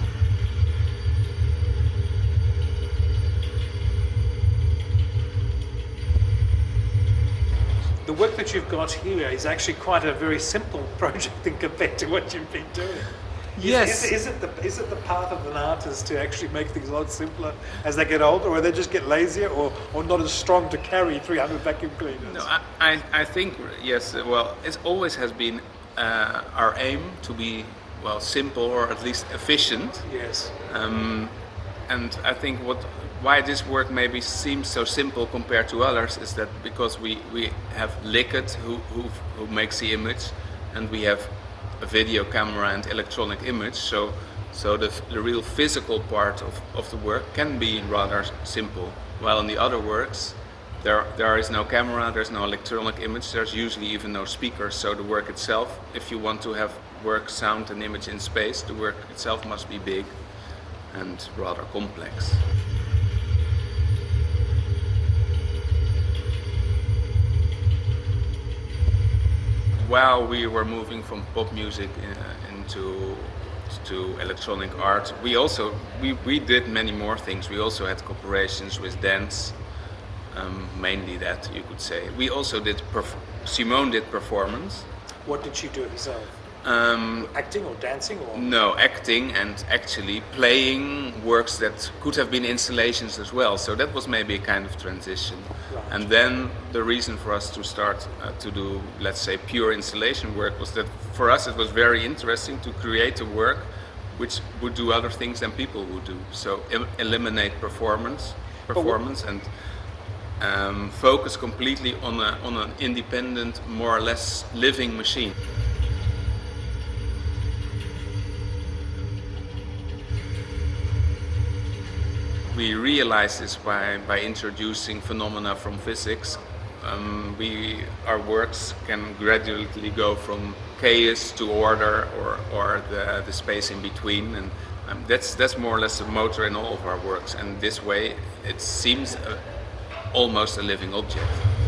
The work that you've got here is actually quite a very simple project in compared to what you've been doing. Yes. Is it the path of an artist to actually make things a lot simpler as they get older, or they just get lazier, or not as strong to carry 300 vacuum cleaners? No, I think, yes, well, it always has been our aim to be, well, simple or at least efficient. Yes. And I think why this work maybe seems so simple compared to others is that because we have Liquid who makes the image, and we have a video camera and electronic image, so the real physical part of the work can be rather simple. While in the other works, there is no camera, there's no electronic image, there's usually even no speakers, so the work itself, if you want to have work, sound and image in space, the work itself must be big and rather complex. While we were moving from pop music into electronic art, we did many more things. We also had cooperations with dance, mainly that you could say. We also did Simone did performance. What did she do herself? Acting or dancing? Or? No, acting and actually playing works that could have been installations as well. So that was maybe a kind of transition. Right. And then the reason for us to start to do, let's say, pure installation work was that for us it was very interesting to create a work which would do other things than people would do. So eliminate performance and focus completely on an independent, more or less living machine. We realized this by introducing phenomena from physics. Our works can gradually go from chaos to order, or the space in between, and that's more or less the motor in all of our works. And this way, it seems almost a living object.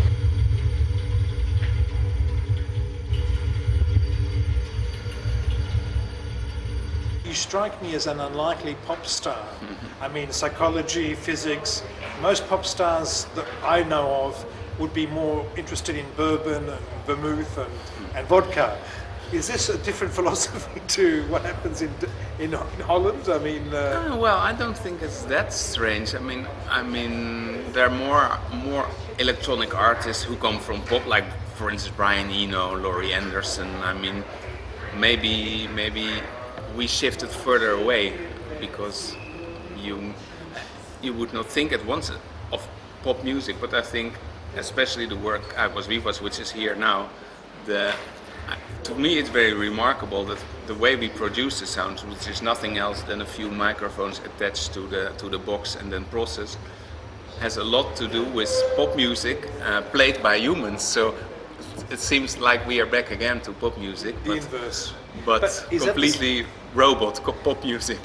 You strike me as an unlikely pop star. I mean, psychology, physics, most pop stars that I know of would be more interested in bourbon and vermouth and vodka. Is this a different philosophy to what happens in Holland? I mean, well, I don't think it's that strange. I mean, there are more electronic artists who come from pop, like for instance Brian Eno, Laurie Anderson. I mean, maybe we shifted further away because you would not think at once of pop music, but I think especially the work Aguas Vivas, which is here now, to me it's very remarkable that the way we produce the sound, which is nothing else than a few microphones attached to the box and then processed, has a lot to do with pop music played by humans. So it seems like we are back again to pop music, the inverse, but completely robot pop music.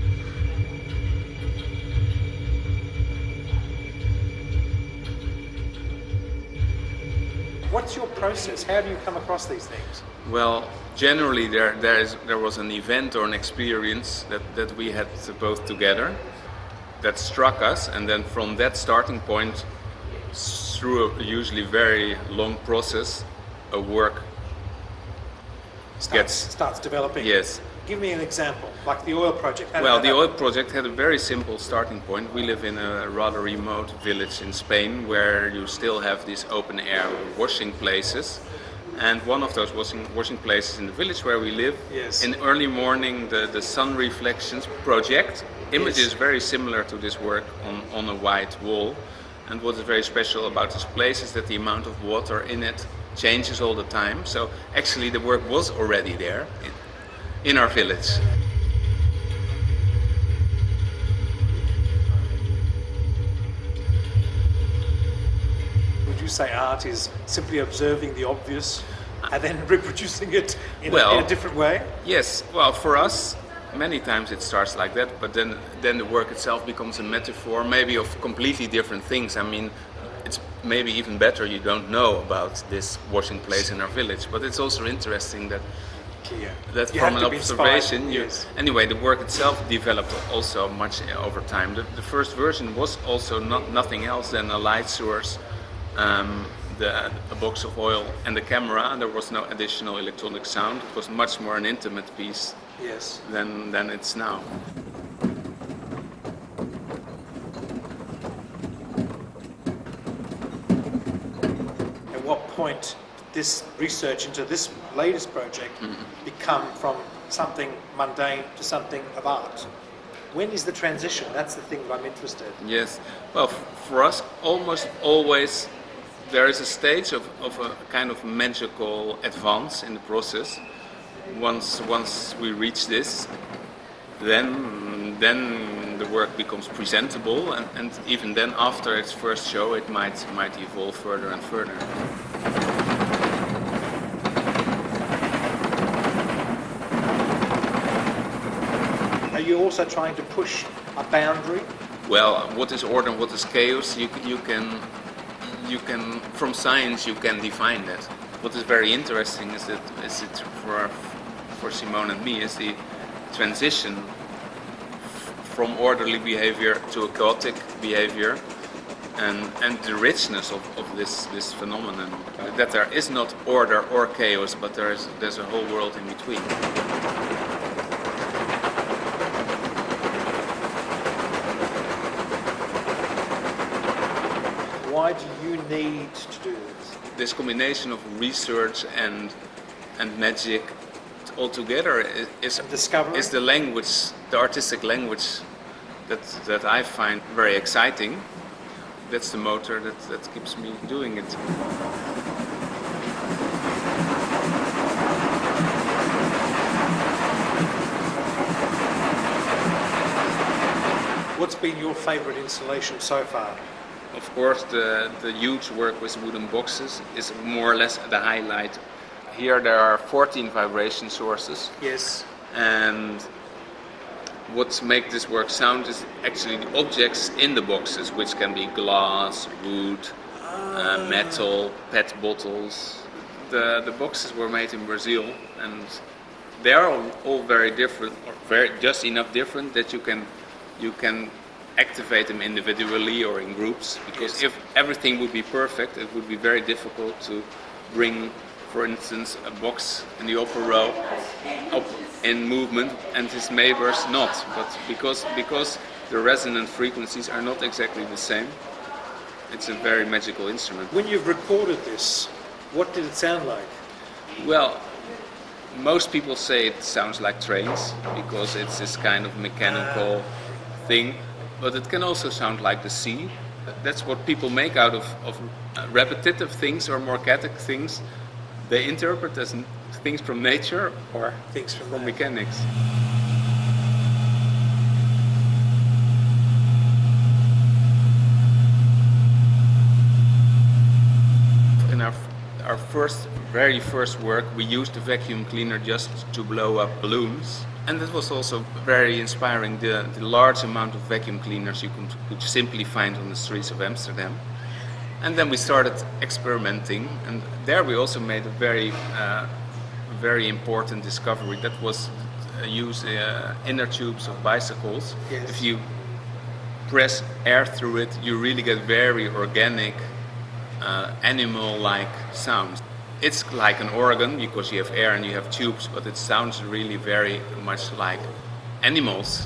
What's your process? How do you come across these things? Well, generally there was an event or an experience that we had both together, that struck us, and then from that starting point, through a usually very long process, a work starts developing. Yes. Give me an example, like the oil project. Well, the oil project had a very simple starting point. We live in a rather remote village in Spain where you still have these open air washing places. And one of those washing places in the village where we live, yes. in early morning the sun reflections project images Yes. very similar to this work on a white wall. And what is very special about this place is that the amount of water in it changes all the time. So actually the work was already there in our village. Would you say art is simply observing the obvious and then reproducing it in a different way? Yes, well, for us, many times it starts like that, but then the work itself becomes a metaphor, maybe of completely different things. I mean, it's maybe even better you don't know about this washing place in our village, but it's also interesting that you from an observation, yes. Anyway, the work itself developed also much over time. The first version was also nothing else than a light source, a box of oil and the camera, and there was no additional electronic sound. It was much more an intimate piece than it's now. At what point did this research into this latest project become from something mundane to something of art? When is the transition? That's the thing that I'm interested in. Yes, well, for us, almost always there is a stage of a kind of magical advance in the process. Once we reach this, then the work becomes presentable, and even then, after its first show, it might evolve further and further. Are you also trying to push a boundary? Well, what is order and what is chaos? You can from science you can define that. What is very interesting is it for Simone and me is the transition from orderly behavior to a chaotic behavior, and the richness of this phenomenon. That there is not order or chaos, but there's a whole world in between. Why do you need to do this? This combination of research and magic altogether is the language, the artistic language that I find very exciting. That's the motor that keeps me doing it. What's been your favorite installation so far? Of course, the huge work with wooden boxes is more or less the highlight. Here there are 14 vibration sources. Yes. And what makes this work sound is actually the objects in the boxes, which can be glass, wood, metal, PET bottles. The boxes were made in Brazil, and they are all very different, or just enough different that you can activate them individually or in groups, because if everything would be perfect, it would be very difficult to bring, for instance, a box in the upper row up in movement and his neighbors not. But because the resonant frequencies are not exactly the same, it's a very magical instrument. When you've recorded this, what did it sound like? Well, most people say it sounds like trains because it's this kind of mechanical thing. But it can also sound like the sea. That's what people make out of repetitive things or more chaotic things. They interpret as things from nature or things from mechanics. In our very first work, we used a vacuum cleaner just to blow up balloons. And it was also very inspiring, the large amount of vacuum cleaners you could simply find on the streets of Amsterdam. And then we started experimenting, and there we also made a very important discovery. That was use inner tubes of bicycles. Yes. If you press air through it, you really get very organic, animal-like sounds. It's like an organ because you have air and you have tubes, but it sounds really very much like animals.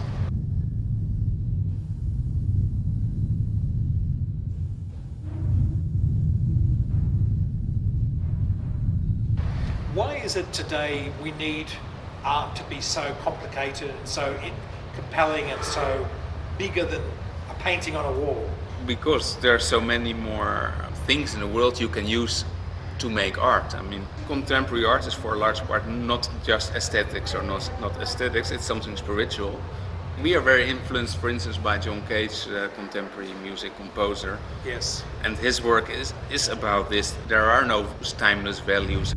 Why is it today we need art to be so complicated and so compelling and so bigger than a painting on a wall? Because there are so many more things in the world you can use to make art. I mean, contemporary art is for a large part not just aesthetics or not aesthetics, it's something spiritual. We are very influenced, for instance, by John Cage, the contemporary music composer. Yes. And his work is about this. There are no timeless values.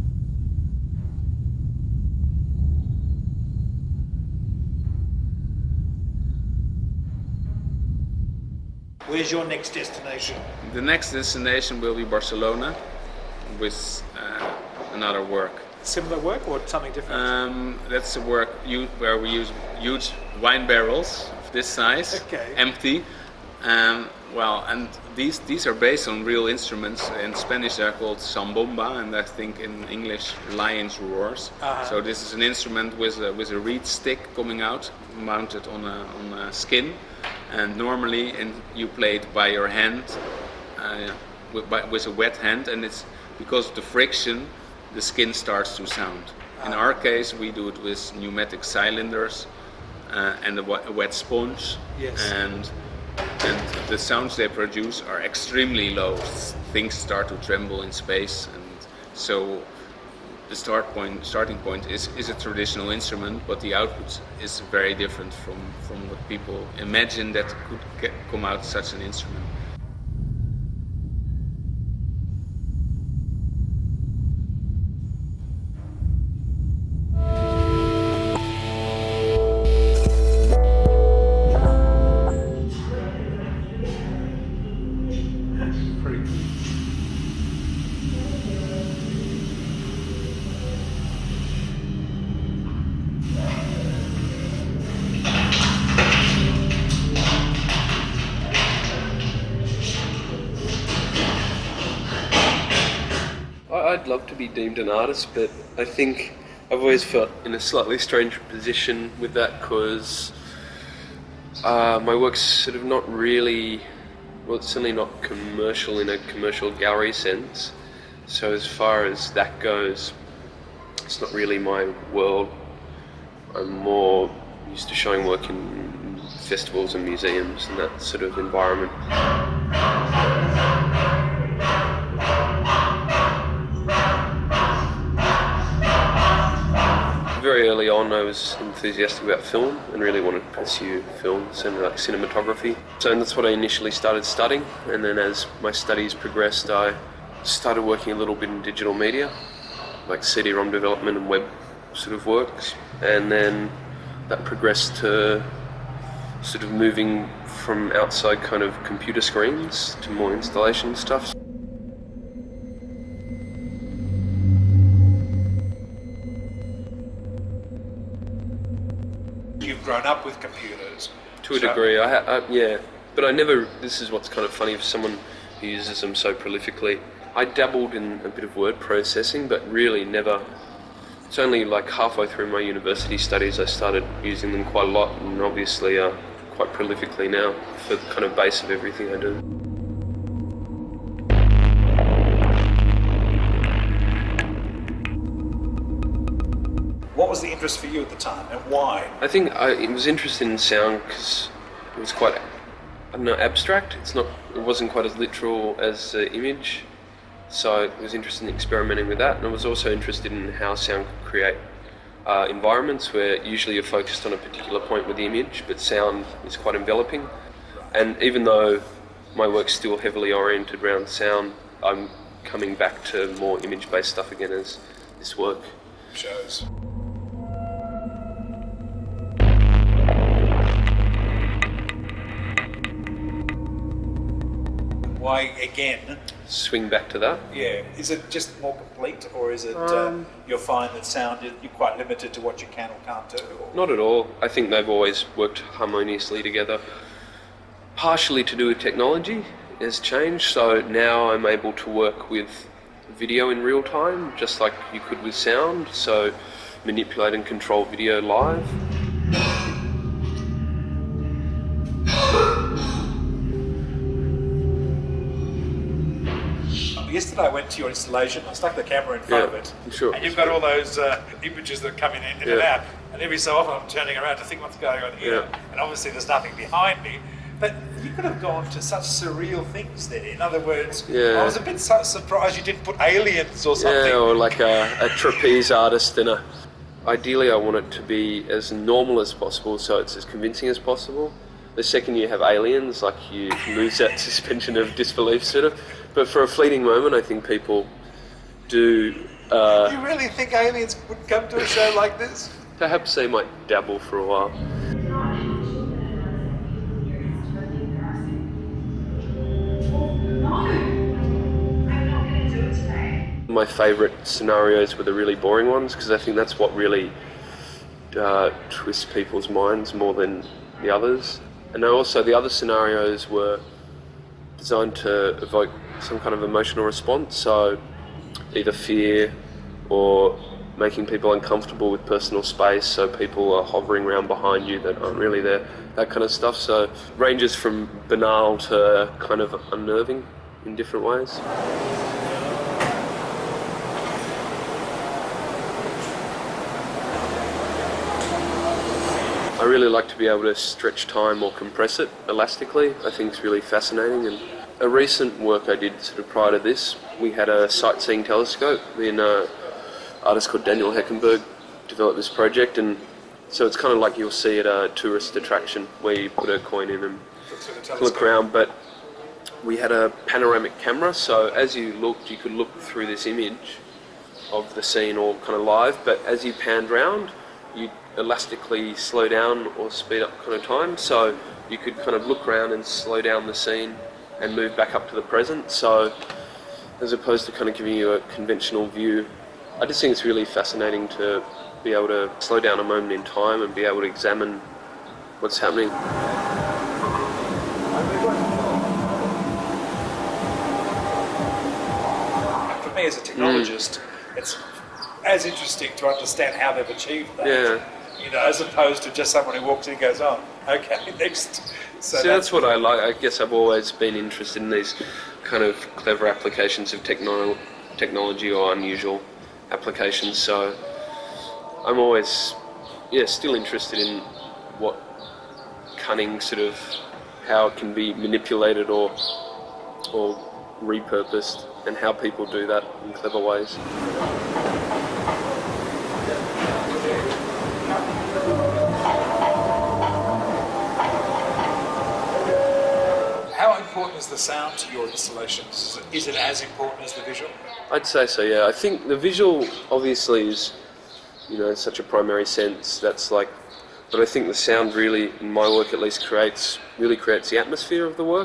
Where's your next destination? The next destination will be Barcelona with another work. Similar work or something different? That's a work where we use huge wine barrels of this size, empty. And these are based on real instruments. In Spanish they're called zambomba, and I think in English lion's roars. So this is an instrument with a reed stick coming out, mounted on a skin. And normally you play it by your hand, with a wet hand, and it's because of the friction, the skin starts to sound. In our case, we do it with pneumatic cylinders and a wet sponge, and the sounds they produce are extremely low. Things start to tremble in space, and so the starting point is a traditional instrument, but the output is very different from what people imagine that could come out such an instrument. I'd love to be deemed an artist, but I think I've always felt in a slightly strange position with that because my work's sort of not really, well, it's certainly not commercial in a commercial gallery sense. So as far as that goes, it's not really my world. I'm more used to showing work in festivals and museums and that sort of environment. Very early on I was enthusiastic about film and really wanted to pursue films and like cinematography. So that's what I initially started studying, and then as my studies progressed I started working a little bit in digital media, like CD-ROM development and web sort of works, and then that progressed to sort of moving from outside kind of computer screens to more installation stuff. You've grown up with computers. To a degree, yeah. But I never, this is what's kind of funny for someone who uses them so prolifically. I dabbled in a bit of word processing, but really never. It's only like halfway through my university studies I started using them quite a lot, and obviously quite prolifically now for the kind of base of everything I do. What was the interest for you at the time, and why? I think I was interested in sound because it was quite, I don't know, abstract. It wasn't quite as literal as the image. So I was interested in experimenting with that, and I was also interested in how sound could create environments where usually you're focused on a particular point with the image, but sound is quite enveloping. And even though my work's still heavily oriented around sound, I'm coming back to more image-based stuff again as this work shows. Why again? Swing back to that. Yeah. Is it just more complete, or is it you'll find that sound you're quite limited to what you can or can't do? Or? Not at all. I think they've always worked harmoniously together. partially to do with technology has changed, so now I'm able to work with video in real time, just like you could with sound, so manipulate and control video live. Yesterday I went to your installation, I stuck the camera in front of it, sure. And you've got all those images that come in and out, and every so often I'm turning around to think what's going on here, and obviously there's nothing behind me, but you could have gone to such surreal things there. In other words, I was a bit surprised you didn't put aliens or something. Yeah, or like a trapeze artist, and ideally I want it to be as normal as possible, so it's as convincing as possible. The second you have aliens, like, you lose that suspension of disbelief sort of. But for a fleeting moment, I think people do... you really think aliens would come to a show like this? Perhaps they might dabble for a while. My favourite scenarios were the really boring ones, because I think that's what really twists people's minds more than the others. And also the other scenarios were designed to evoke some kind of emotional response, so either fear or making people uncomfortable with personal space, so people are hovering around behind you that aren't really there, that kind of stuff. So ranges from banal to kind of unnerving in different ways. I really like to be able to stretch time or compress it elastically. I think it's really fascinating. And a recent work I did sort of prior to this, we had a sightseeing telescope. An artist called Daniel Heckenberg developed this project, and so it's kind of like you'll see at a tourist attraction where you put a coin in and look around. But we had a panoramic camera, so as you looked, you could look through this image of the scene all kind of live, but as you panned round, you elastically slow down or speed up kind of time, so you could kind of look around and slow down the scene and move back up to the present, so as opposed to kind of giving you a conventional view. I just think it's really fascinating to be able to slow down a moment in time and be able to examine what's happening. For me as a technologist, it's as interesting to understand how they've achieved that. Yeah. You know, as opposed to just someone who walks in and goes, oh, okay, next. So that's what I like. I guess I've always been interested in these kind of clever applications of technology or unusual applications. So I'm always, still interested in what cunning sort of, how it can be manipulated or repurposed, and how people do that in clever ways. How important is the sound to your installations? Is it as important as the visual? I'd say so, yeah. I think the visual obviously is, in such a primary sense, that's like, but I think the sound really, in my work at least, creates the atmosphere of the work.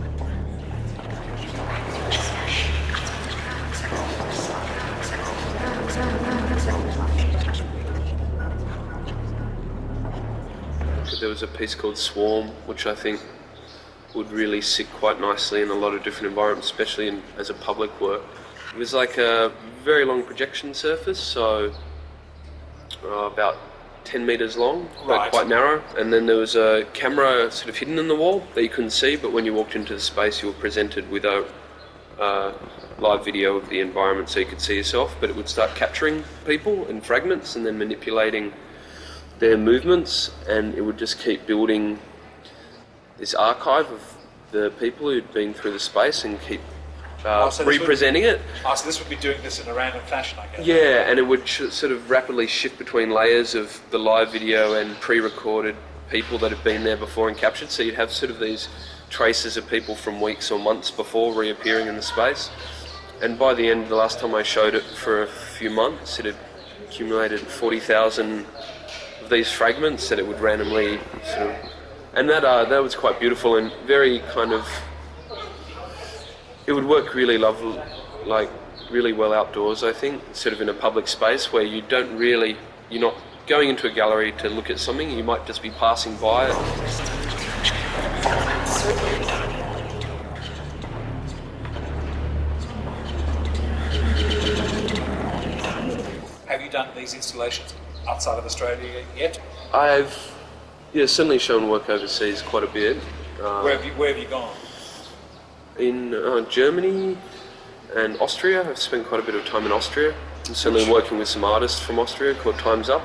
There was a piece called Swarm, which I think would really sit quite nicely in a lot of different environments, especially as a public work. It was like a very long projection surface, so about 10 metres long, but quite narrow. And then there was a camera sort of hidden in the wall that you couldn't see, but when you walked into the space you were presented with a live video of the environment so you could see yourself, but it would start capturing people in fragments and then manipulating their movements, and it would just keep building this archive of the people who'd been through the space and keep representing it. So this would be doing this in a random fashion, I guess. Yeah, and it would sort of rapidly shift between layers of the live video and pre-recorded people that had been there before and captured, so you'd have sort of these traces of people from weeks or months before reappearing in the space. And by the end, the last time I showed it for a few months, it had accumulated 40,000 of these fragments that it would randomly sort of... And that was quite beautiful and very kind of... It would work really lovely, like really well outdoors, I think, sort of in a public space where you don't really... You're not going into a gallery to look at something, you might just be passing by it. Have you done these installations outside of Australia yet? I've certainly shown work overseas quite a bit. Where have you gone? In Germany and Austria. I've spent quite a bit of time in Austria. I'm certainly working with some artists from Austria called Time's Up.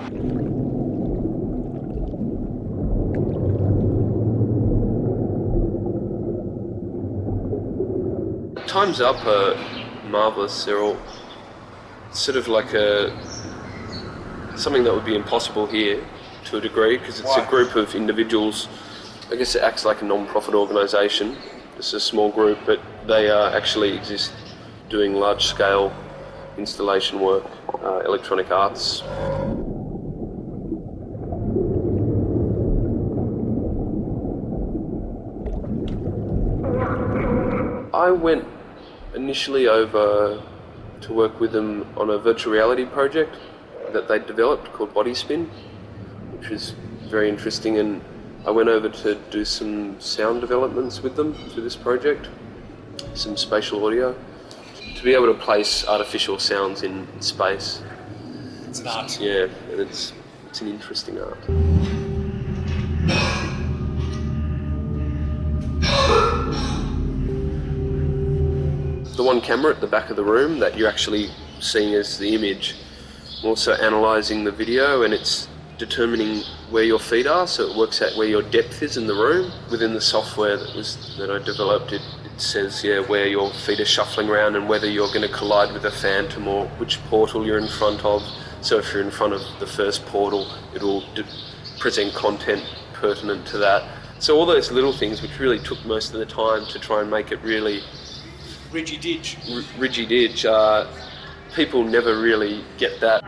Time's Up are marvellous. They're all sort of like something that would be impossible here to a degree, because it's a group of individuals. I guess it acts like a non-profit organisation. It's a small group, but they actually exist doing large-scale installation work, electronic arts. I went initially over to work with them on a virtual reality project that they developed called Body Spin, which was very interesting, and I went over to do some sound developments with them through this project, some spatial audio, to be able to place artificial sounds in space. It's an art. Yeah, and it's an interesting art. The one camera at the back of the room that you're actually seeing as the image, I'm also analysing the video, and it's determining where your feet are, so it works out where your depth is in the room. Within the software that I developed, it says where your feet are shuffling around and whether you're going to collide with a phantom or which portal you're in front of. So if you're in front of the first portal, it will present content pertinent to that. So all those little things, which really took most of the time to try and make it really Ridgy-dig. Ridgy-dig. People never really get that.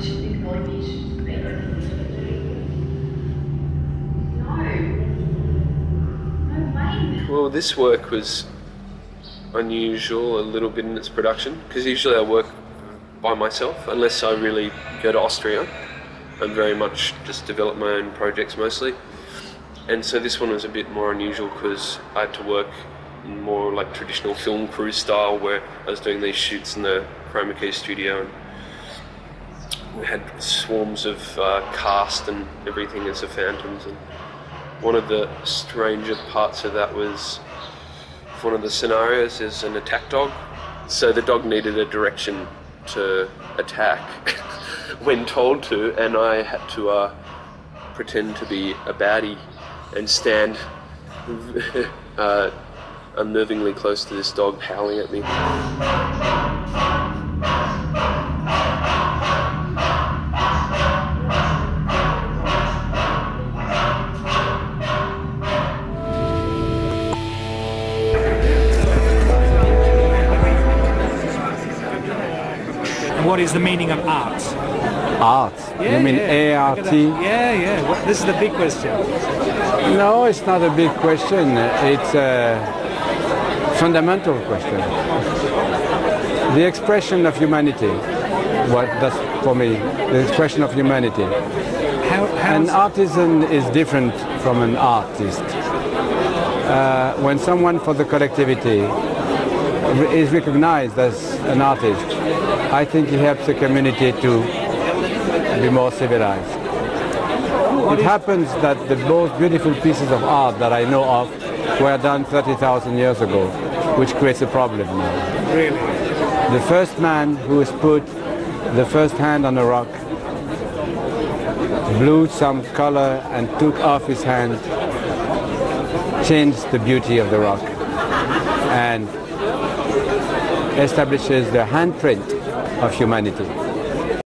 Well, this work was unusual a little bit in its production, because usually I work by myself, unless I really go to Austria. I'm very much just develop my own projects mostly. And so this one was a bit more unusual because I had to work in more like traditional film crew style, where I was doing these shoots in the Chroma Key studio, and we had swarms of cast and everything as the phantoms. And one of the stranger parts of that was one of the scenarios is an attack dog. So the dog needed a direction to attack when told to, and I had to pretend to be a baddie and stand unnervingly close to this dog howling at me. What is the meaning of art? Art? Yeah, you mean A-R-T? Yeah. This is the big question. No, it's not a big question. It's a fundamental question. The expression of humanity. That's for me, the expression of humanity. An artisan is different from an artist. When someone for the collectivity is recognized as an artist, I think he helps the community to be more civilized. It happens that the most beautiful pieces of art that I know of were done 30,000 years ago, which creates a problem now. Really? The first man who has put the first hand on a rock, blew some color and took off his hand, changed the beauty of the rock, and establishes the handprint of humanity.